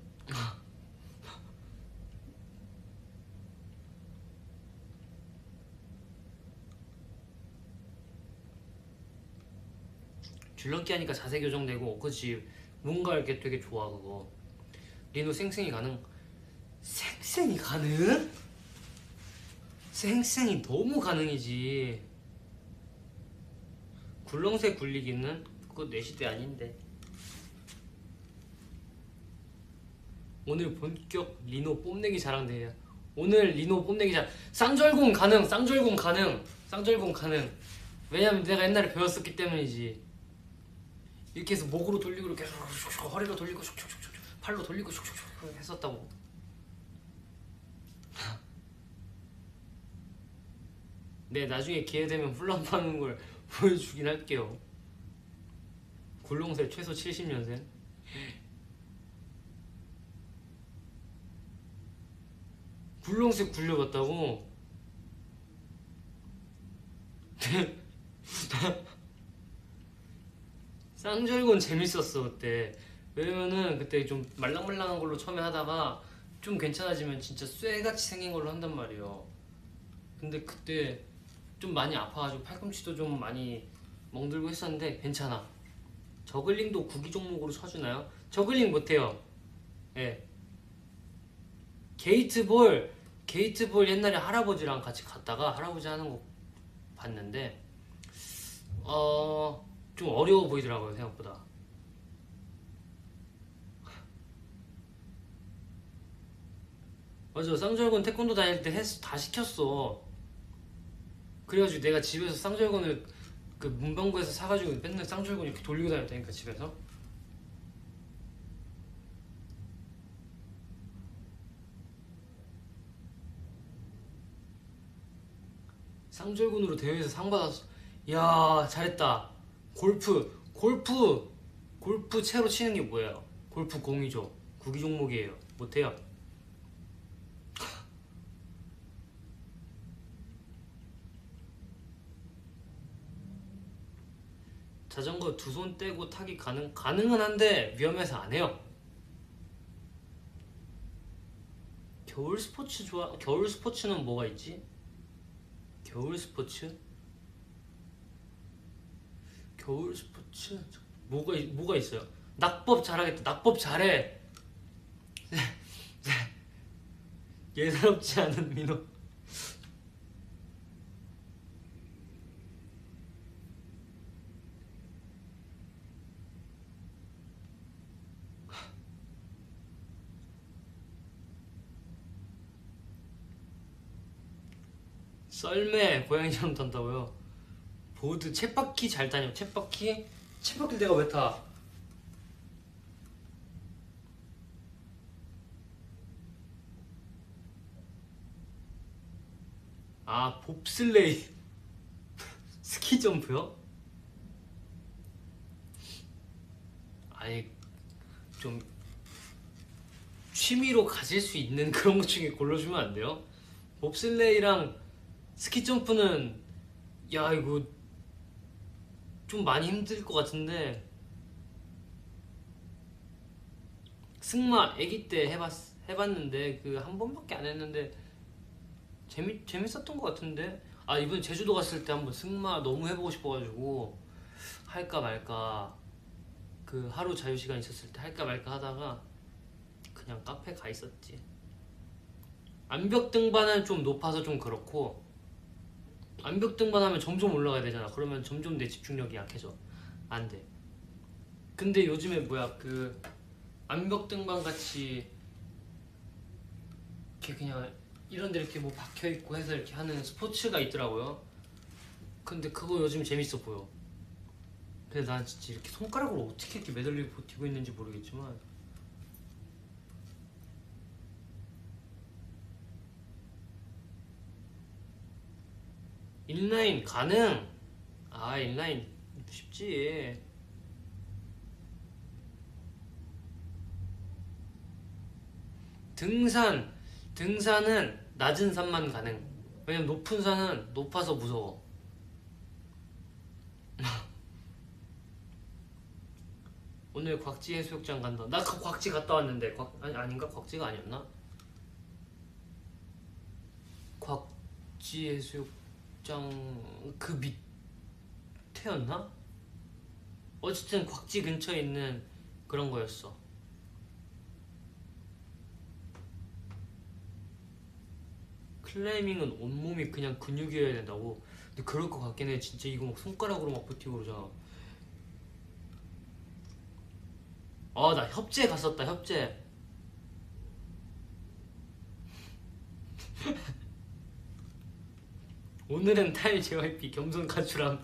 줄넘기 하니까 자세 교정되고 그치. 뭔가 이렇게 되게 좋아 그거. 리노 생생히 가능? 생생히 가능? 생생히 너무 가능이지. 굴렁쇠 굴리기는 그거 내 시대 아닌데. 오늘 본격 리노 뽐내기 자랑대회야. 오늘 리노 뽐내기 자랑. 쌍절곤 가능. 쌍절곤 가능. 쌍절곤 가능. 왜냐면 내가 옛날에 배웠었기 때문이지. 이렇게 해서 목으로 돌리고 이렇게 허리로 돌리고 팔로 돌리고 했었다고. 네 나중에 기회되면 훌라후프 하는 걸 보여주긴 할게요. 굴렁쇠 최소 칠십 년생. 굴렁쇠 굴려봤다고? 쌍절곤 재밌었어 그때. 왜냐면은 그때 좀 말랑말랑한 걸로 처음에 하다가 좀 괜찮아지면 진짜 쇠같이 생긴 걸로 한단 말이에요. 근데 그때 좀 많이 아파가지고 팔꿈치도 좀 많이 멍들고 했었는데 괜찮아. 저글링도 구기 종목으로 쳐주나요? 저글링 못해요. 예. 네. 게이트볼 게이트볼 옛날에 할아버지랑 같이 갔다가 할아버지 하는 거 봤는데 어... 좀 어려워 보이더라고요 생각보다. 맞아 쌍절곤 태권도 다닐 때 했, 다 시켰어. 그래가지고 내가 집에서 쌍절곤을 그 문방구에서 사가지고 맨날 쌍절곤 이렇게 돌리고 다녔다니까 집에서. 쌍절곤으로 대회에서 상 받았어. 이야 잘했다. 골프 골프 골프 채로 치는 게 뭐예요? 골프 공이죠. 구기 종목이에요. 못해요. 자전거 두 손 떼고 타기 가능 가능은 한데 위험해서 안 해요. 겨울 스포츠 좋아. 겨울 스포츠는 뭐가 있지? 겨울 스포츠? 겨울 스포츠 뭐가 뭐가 있어요? 낙법 잘하겠다. 낙법 잘해. 예사롭지 않은 민호. 썰매 고양이처럼 탄다고요? 보드 쳇바퀴 잘 타냐? 쳇바퀴? 쳇바퀴 내가 왜 타? 아 봅슬레이 스키 점프요? 아니 좀 취미로 가질 수 있는 그런 것 중에 골라주면 안 돼요? 봅슬레이랑 스키 점프는 야 이거 좀 많이 힘들 것 같은데 승마 아기 때 해봤, 해봤는데 그 한 번밖에 안 했는데 재미, 재밌었던 것 같은데 아 이번에 제주도 갔을 때 한번 승마 너무 해보고 싶어가지고 할까 말까 그 하루 자유시간 있었을 때 할까 말까 하다가 그냥 카페 가 있었지. 암벽 등반은 좀 높아서 좀 그렇고 암벽 등반하면 점점 올라가야 되잖아. 그러면 점점 내 집중력이 약해져. 안 돼. 근데 요즘에 뭐야 그 암벽 등반 같이 이렇게 그냥 이런 데 이렇게 뭐 박혀 있고 해서 이렇게 하는 스포츠가 있더라고요. 근데 그거 요즘 재밌어 보여. 근데 난 진짜 이렇게 손가락으로 어떻게 이렇게 매달리고 버티고 있는지 모르겠지만 인라인 가능! 아 인라인 쉽지. 등산 등산은 낮은 산만 가능. 왜냐면 높은 산은 높아서 무서워. 오늘 곽지 해수욕장 간다. 나 그 곽지 갔다 왔는데 곽 아니 아닌가? 곽지가 아니었나? 곽지 해수욕장 그 밑에였나? 어쨌든 곽지 근처에 있는 그런 거였어. 클라이밍은 온몸이 그냥 근육이어야 된다고. 근데 그럴 것 같긴 해. 진짜 이거 막 손가락으로 막 버티고 그러잖아. 아 나 협재 갔었다. 협재. 오늘은 타일 제이와이피 겸손 가출함.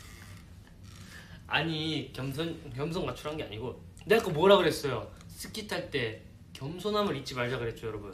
아니 겸손 겸손 가출한 게 아니고 내가 아까 뭐라 그랬어요? 스키 탈 때 겸손함을 잊지 말자 그랬죠 여러분.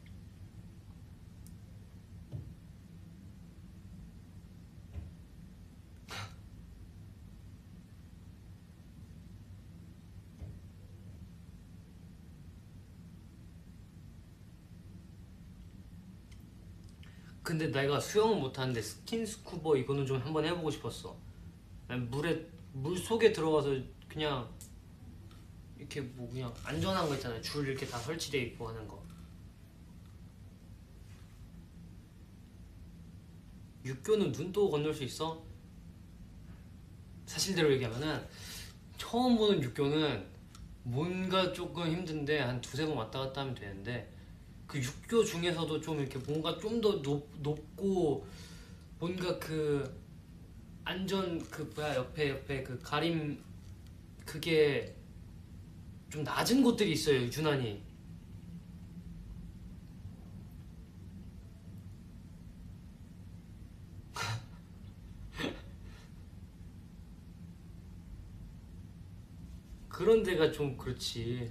근데 내가 수영은 못하는데 스킨스쿠버 이거는 좀 한번 해보고 싶었어. 물에 물 속에 들어가서 그냥 이렇게 뭐 그냥 안전한 거 있잖아요. 줄 이렇게 다 설치돼 있고 하는 거. 육교는 눈 뜨고 건널 수 있어? 사실대로 얘기하면은 처음 보는 육교는 뭔가 조금 힘든데 한 두세 번 왔다 갔다 하면 되는데 그 육교 중에서도 좀 이렇게 뭔가 좀 더 높고 뭔가 그 안전 그 뭐야 옆에 옆에 그 가림 그게 좀 낮은 곳들이 있어요 유난히. 그런 데가 좀 그렇지.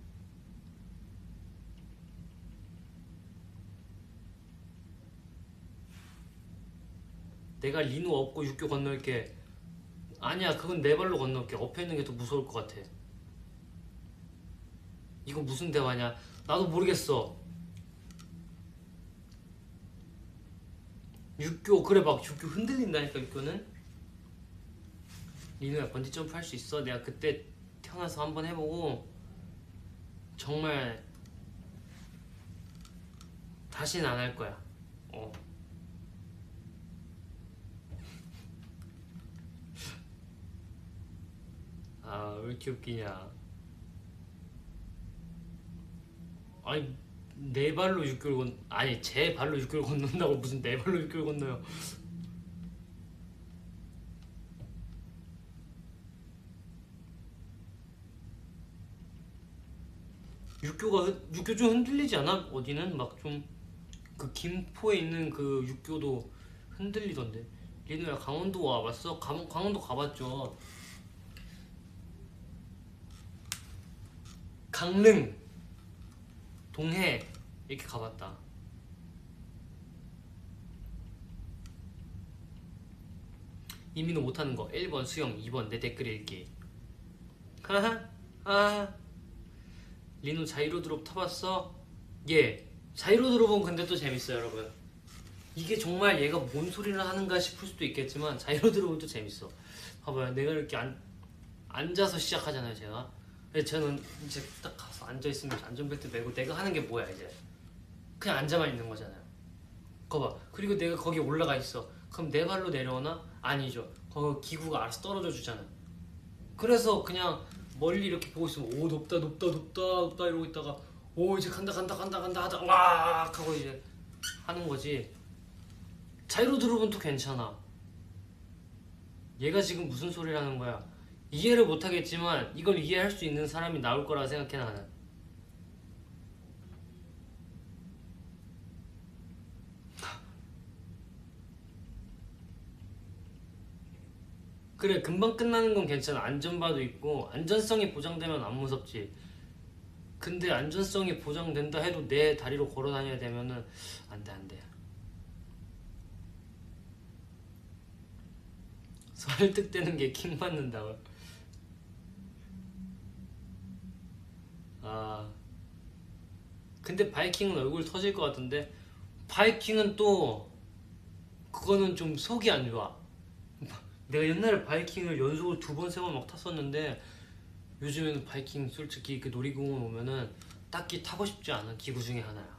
내가 리누 업고 육교 건널게. 아니야 그건 내 발로 건널게. 엎혀 있는 게 더 무서울 것 같아. 이거 무슨 대화냐? 나도 모르겠어. 육교 그래 막 육교 흔들린다니까 육교는. 리누야 번지 점프 할 수 있어? 내가 그때 태어나서 한번 해보고 정말 다시는 안 할 거야. 어. 아 왜 이렇게 웃기냐. 아니 내 발로 육교를 건 아니 제 발로 육교를 건넌다고 무슨 내 발로 육교를 건너요. 육교가 육교 좀 흔들리지 않아? 어디는 막 좀 그 김포에 있는 그 육교도 흔들리던데. 리누야 강원도 와봤어? 강, 강원도 가봤죠. 강릉, 동해 이렇게 가봤다. 이민호 못하는 거 일 번 수영, 이 번 내 댓글 읽기. 하하 아 리누 자이로 드롭 타봤어? 예, 자이로 드롭은 근데 또 재밌어요 여러분. 이게 정말 얘가 뭔 소리를 하는가 싶을 수도 있겠지만 자이로 드롭은 또 재밌어. 봐봐요, 내가 이렇게 안, 앉아서 시작하잖아요 제가. 근데 저는 이제 딱 가서 앉아있으면 안전벨트 매고 내가 하는 게 뭐야 이제. 그냥 앉아만 있는 거잖아요. 거봐, 그리고 내가 거기 올라가 있어. 그럼 내 발로 내려오나? 아니죠. 거기 기구가 알아서 떨어져 주잖아. 그래서 그냥 멀리 이렇게 보고 있으면 오 높다 높다 높다 높다 이러고 있다가 오 이제 간다 간다 간다 간다 하다 와 하고 이제 하는 거지. 자이로 드롭은 또 괜찮아. 얘가 지금 무슨 소리를 하는 거야 이해를 못하겠지만 이걸 이해할 수 있는 사람이 나올 거라 생각해 나는. 그래, 금방 끝나는 건 괜찮아. 안전바도 있고 안전성이 보장되면 안 무섭지. 근데 안전성이 보장된다 해도 내 다리로 걸어 다녀야 되면은 안돼 안돼. 설득되는 게 킹 받는다고. 아 근데 바이킹은 얼굴 터질 것 같은데. 바이킹은 또 그거는 좀 속이 안 좋아. 내가 옛날에 바이킹을 연속으로 두 번 세 번 막 탔었는데 요즘에는 바이킹 솔직히 그 놀이공원 오면은 딱히 타고 싶지 않은 기구 중에 하나야.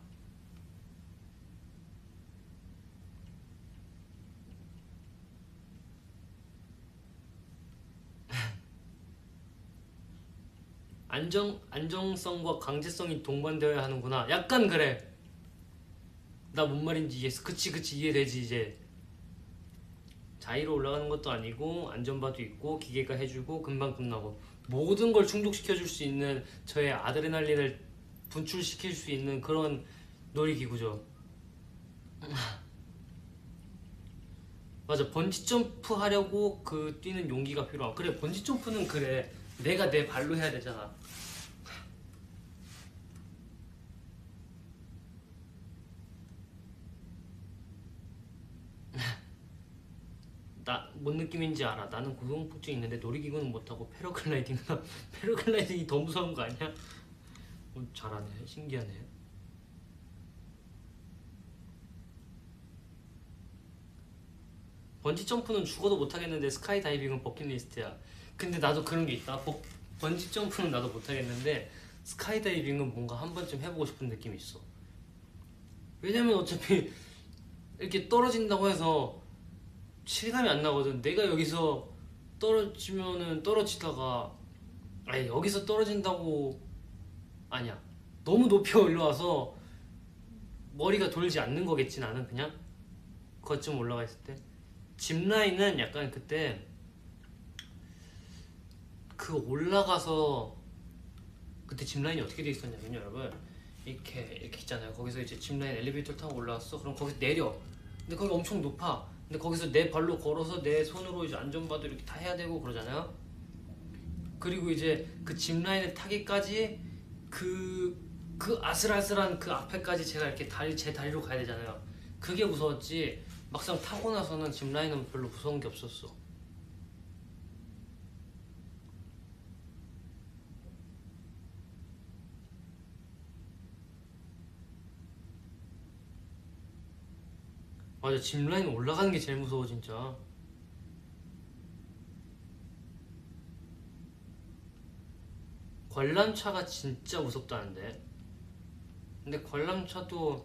안정, 안정성과 강제성이 동반되어야 하는구나. 약간 그래. 나 뭔 말인지 이해했어. 그치 그치 이해되지 이제. 자이로 올라가는 것도 아니고 안전바도 있고 기계가 해주고 금방 끝나고 모든 걸 충족시켜줄 수 있는 저의 아드레날린을 분출시킬 수 있는 그런 놀이기구죠. 맞아, 번지점프 하려고 그 뛰는 용기가 필요하고. 그래, 번지점프는 그래 내가 내 발로 해야 되잖아. 나 뭔 느낌인지 알아. 나는 고소공포증 있는데 놀이기구는 못하고 패러글라이딩은 패러글라이딩이 더 무서운 거 아니야? 어, 잘하네. 신기하네. 번지점프는 죽어도 못하겠는데 스카이다이빙은 버킷리스트야. 근데 나도 그런 게 있다. 버, 번지점프는 나도 못하겠는데 스카이다이빙은 뭔가 한 번쯤 해보고 싶은 느낌이 있어. 왜냐면 어차피 이렇게 떨어진다고 해서 실감이 안 나거든. 내가 여기서 떨어지면은 떨어지다가 아니 여기서 떨어진다고 아니야. 너무 높이 올라와서 머리가 돌지 않는 거겠지 나는. 그냥 거쯤 올라가 있을 때 짚라인은 약간 그때 그 올라가서 그때 짚라인이 어떻게 돼 있었냐면 여러분 이렇게 이렇게 있잖아요. 거기서 이제 짚라인 엘리베이터 타고 올라왔어. 그럼 거기서 내려. 근데 거기 엄청 높아. 근데 거기서 내 발로 걸어서 내 손으로 이제 안전바도 이렇게 다 해야 되고 그러잖아요. 그리고 이제 그 짚라인을 타기까지 그, 그 아슬아슬한 그 앞에까지 제가 이렇게 다리, 제 다리로 가야 되잖아요. 그게 무서웠지 막상 타고 나서는 짚라인은 별로 무서운 게 없었어. 맞아, 짚라인 올라가는 게 제일 무서워 진짜. 관람차가 진짜 무섭다는데. 근데 관람차도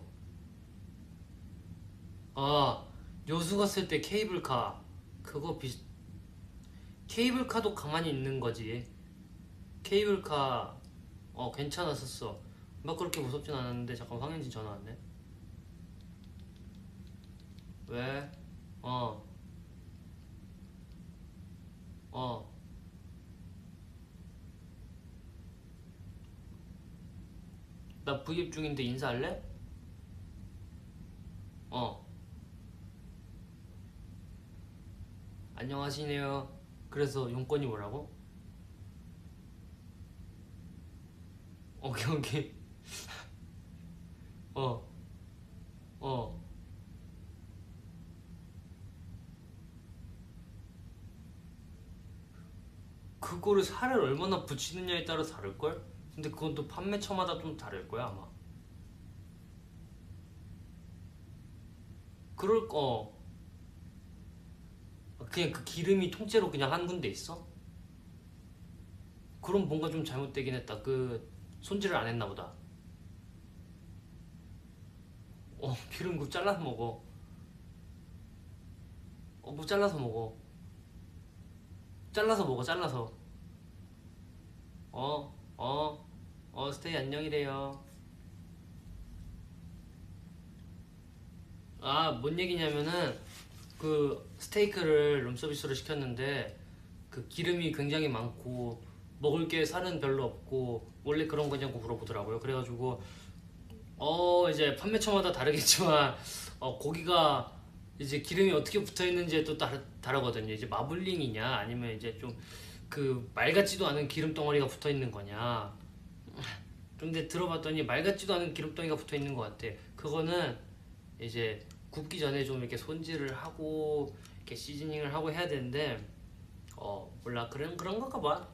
아 여수 갔을 때 케이블카 그거 비슷. 케이블카도 가만히 있는 거지. 케이블카 어 괜찮았었어. 막 그렇게 무섭진 않았는데. 잠깐 황현진 전화 왔네. 왜? 어 어. 나 브이앱 중인데 인사할래? 어. 안녕하시네요. 그래서 용건이 뭐라고? 오케이 오케이. 어 어. 그거를 살을 얼마나 붙이느냐에 따라 다를걸? 근데 그건 또 판매처마다 좀 다를 거야 아마. 그럴 거. 그냥 그 기름이 통째로 그냥 한 군데 있어? 그럼 뭔가 좀 잘못되긴 했다. 그 손질을 안 했나 보다. 어 기름 그 잘라서 먹어. 어 뭐 잘라서 먹어. 잘라서 먹어 잘라서. 어 어 어 스테이 안녕이래요. 아 뭔 얘기냐면은 그 스테이크를 룸서비스로 시켰는데 그 기름이 굉장히 많고 먹을 게 살은 별로 없고 원래 그런 거냐고 물어보더라고요. 그래가지고 어 이제 판매처마다 다르겠지만 어 고기가 이제 기름이 어떻게 붙어 있는지에 또 다르, 다르거든요. 이제 마블링이냐 아니면 이제 좀 그 말 같지도 않은 기름 덩어리가 붙어 있는 거냐. 근데 들어봤더니 말 같지도 않은 기름 덩어리가 붙어 있는 것 같아. 그거는 이제 굽기 전에 좀 이렇게 손질을 하고 이렇게 시즈닝을 하고 해야 되는데 어 몰라 그런 그런 건가 봐.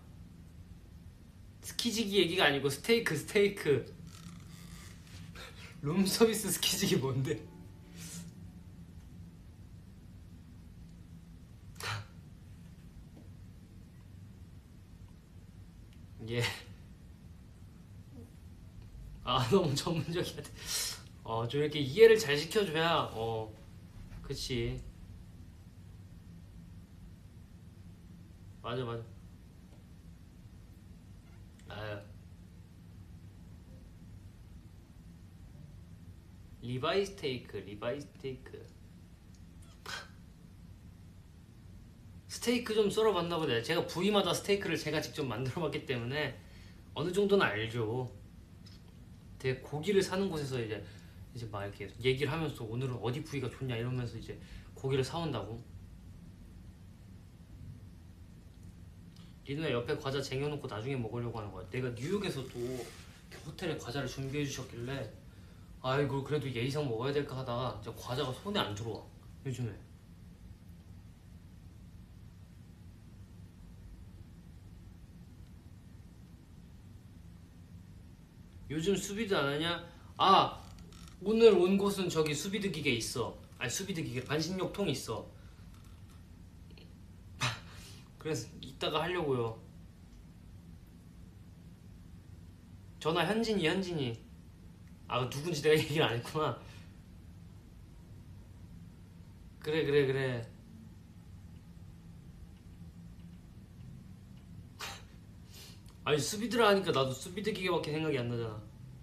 스키지기 얘기가 아니고 스테이크 스테이크. 룸서비스 스키지기 뭔데? 예. 아 너무 전문적이야. 어좀 이렇게 이해를 잘 시켜줘야 어 그치. 맞아 맞아. 아유 리바이 스테이크 리바이 스테이크. 스테이크 좀 썰어봤나 보네. 제가 부위마다 스테이크를 제가 직접 만들어봤기 때문에 어느 정도는 알죠. 되게 고기를 사는 곳에서 이제 이제 막 이렇게 얘기를 하면서 오늘은 어디 부위가 좋냐 이러면서 이제 고기를 사온다고. 리누야 옆에 과자 쟁여놓고 나중에 먹으려고 하는 거야. 내가 뉴욕에서도 호텔에 과자를 준비해 주셨길래 아이고 그래도 예의상 먹어야 될까 하다가 이제 과자가 손에 안 들어와 요즘에. 요즘 수비드 안 하냐? 아 오늘 온 곳은 저기 수비드 기계 있어. 아니 수비드 기계 반신욕 통 있어. 그래서 이따가 하려고요. 전화 현진이 현진이. 아 누군지 내가 얘기를 안 했구나. 그래 그래 그래. 아니 수비드라 하니까 나도 수비드 기계밖에 생각이 안 나잖아.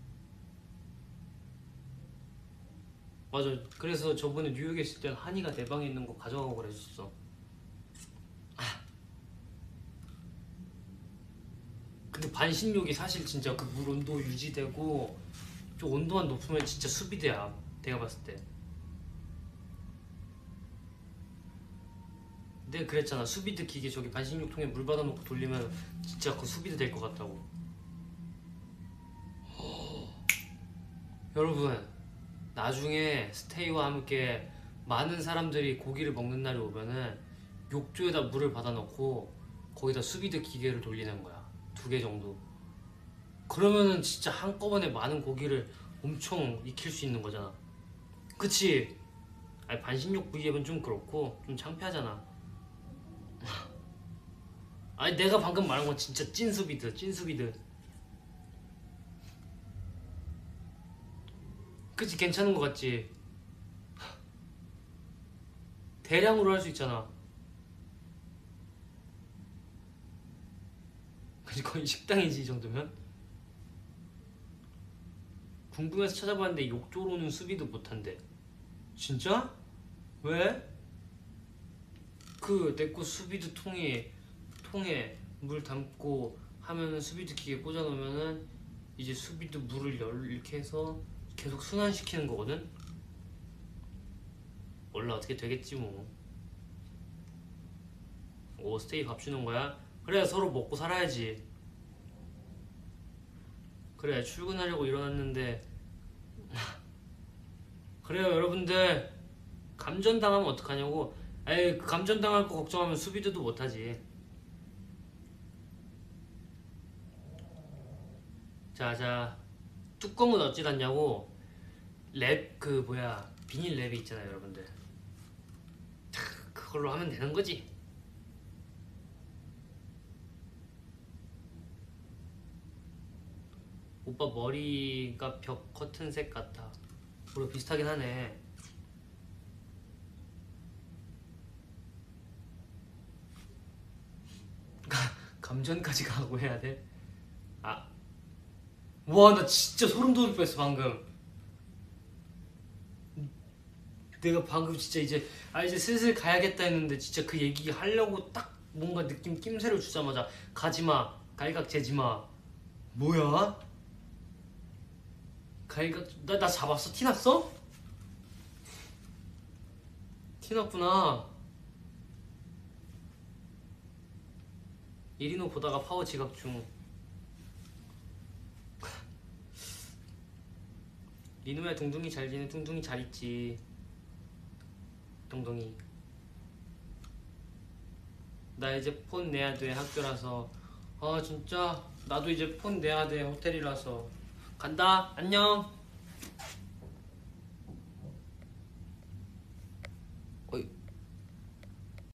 맞아. 그래서 저번에 뉴욕에 있을 땐 한이가 내 방에 있는 거 가져가고 그랬었어. 근데 반신욕이 사실 진짜 그 물 온도 유지되고 좀 온도만 높으면 진짜 수비드야. 내가 봤을 때. 내가 그랬잖아. 수비드 기계 저기 반신욕통에 물 받아놓고 돌리면 진짜 그 수비드 될 것 같다고. 여러분 나중에 스테이와 함께 많은 사람들이 고기를 먹는 날이 오면은 욕조에다 물을 받아놓고 거기다 수비드 기계를 돌리는 거야. 두 개 정도. 그러면은 진짜 한꺼번에 많은 고기를 엄청 익힐 수 있는 거잖아. 그치? 아니 반신욕 브이앱은 좀 그렇고 좀 창피하잖아. 아니 내가 방금 말한 건 진짜 찐 수비드 찐 수비드. 그치 괜찮은 거 같지? 대량으로 할 수 있잖아. 그치 거의 식당이지 이 정도면. 궁금해서 찾아봤는데 욕조로는 수비드 못한대. 진짜? 왜? 그 내 거 수비드 통에 통에 물 담고 하면은 수비드 기계 꽂아 놓으면은 이제 수비드 물을 열 이렇게 해서 계속 순환시키는 거거든. 몰라 어떻게 되겠지 뭐. 오, 스테이 밥 주는 거야? 그래, 서로 먹고 살아야지. 그래, 출근하려고 일어났는데. 그래요, 여러분들. 감전당하면 어떡하냐고. 에이, 그 감전당할 거 걱정하면 수비드도 못하지. 자자, 뚜껑은 어찌 닫냐고. 랩 그 뭐야, 비닐 랩이 있잖아요, 여러분들. 탁, 그걸로 하면 되는 거지. 오빠 머리가 벽 커튼색 같아. 우리 비슷하긴 하네. 감전까지 가고 해야 돼? 아, 와, 나 진짜 소름 돋을 뻔했어 방금. 내가 방금 진짜 이제 아 이제 슬슬 가야겠다 했는데 진짜 그 얘기 하려고 딱 뭔가 느낌 낌새를 주자마자 가지마, 갈각 재지마. 뭐야? 갈각 나, 나 잡았어? 티났어? 티났구나. 이리노 보다가 파워 지각 중. 리노야, 둥둥이 잘 지내? 둥둥이 잘 있지. 둥둥이. 나 이제 폰 내야 돼, 학교라서. 아 진짜 나도 이제 폰 내야 돼, 호텔이라서. 간다. 안녕.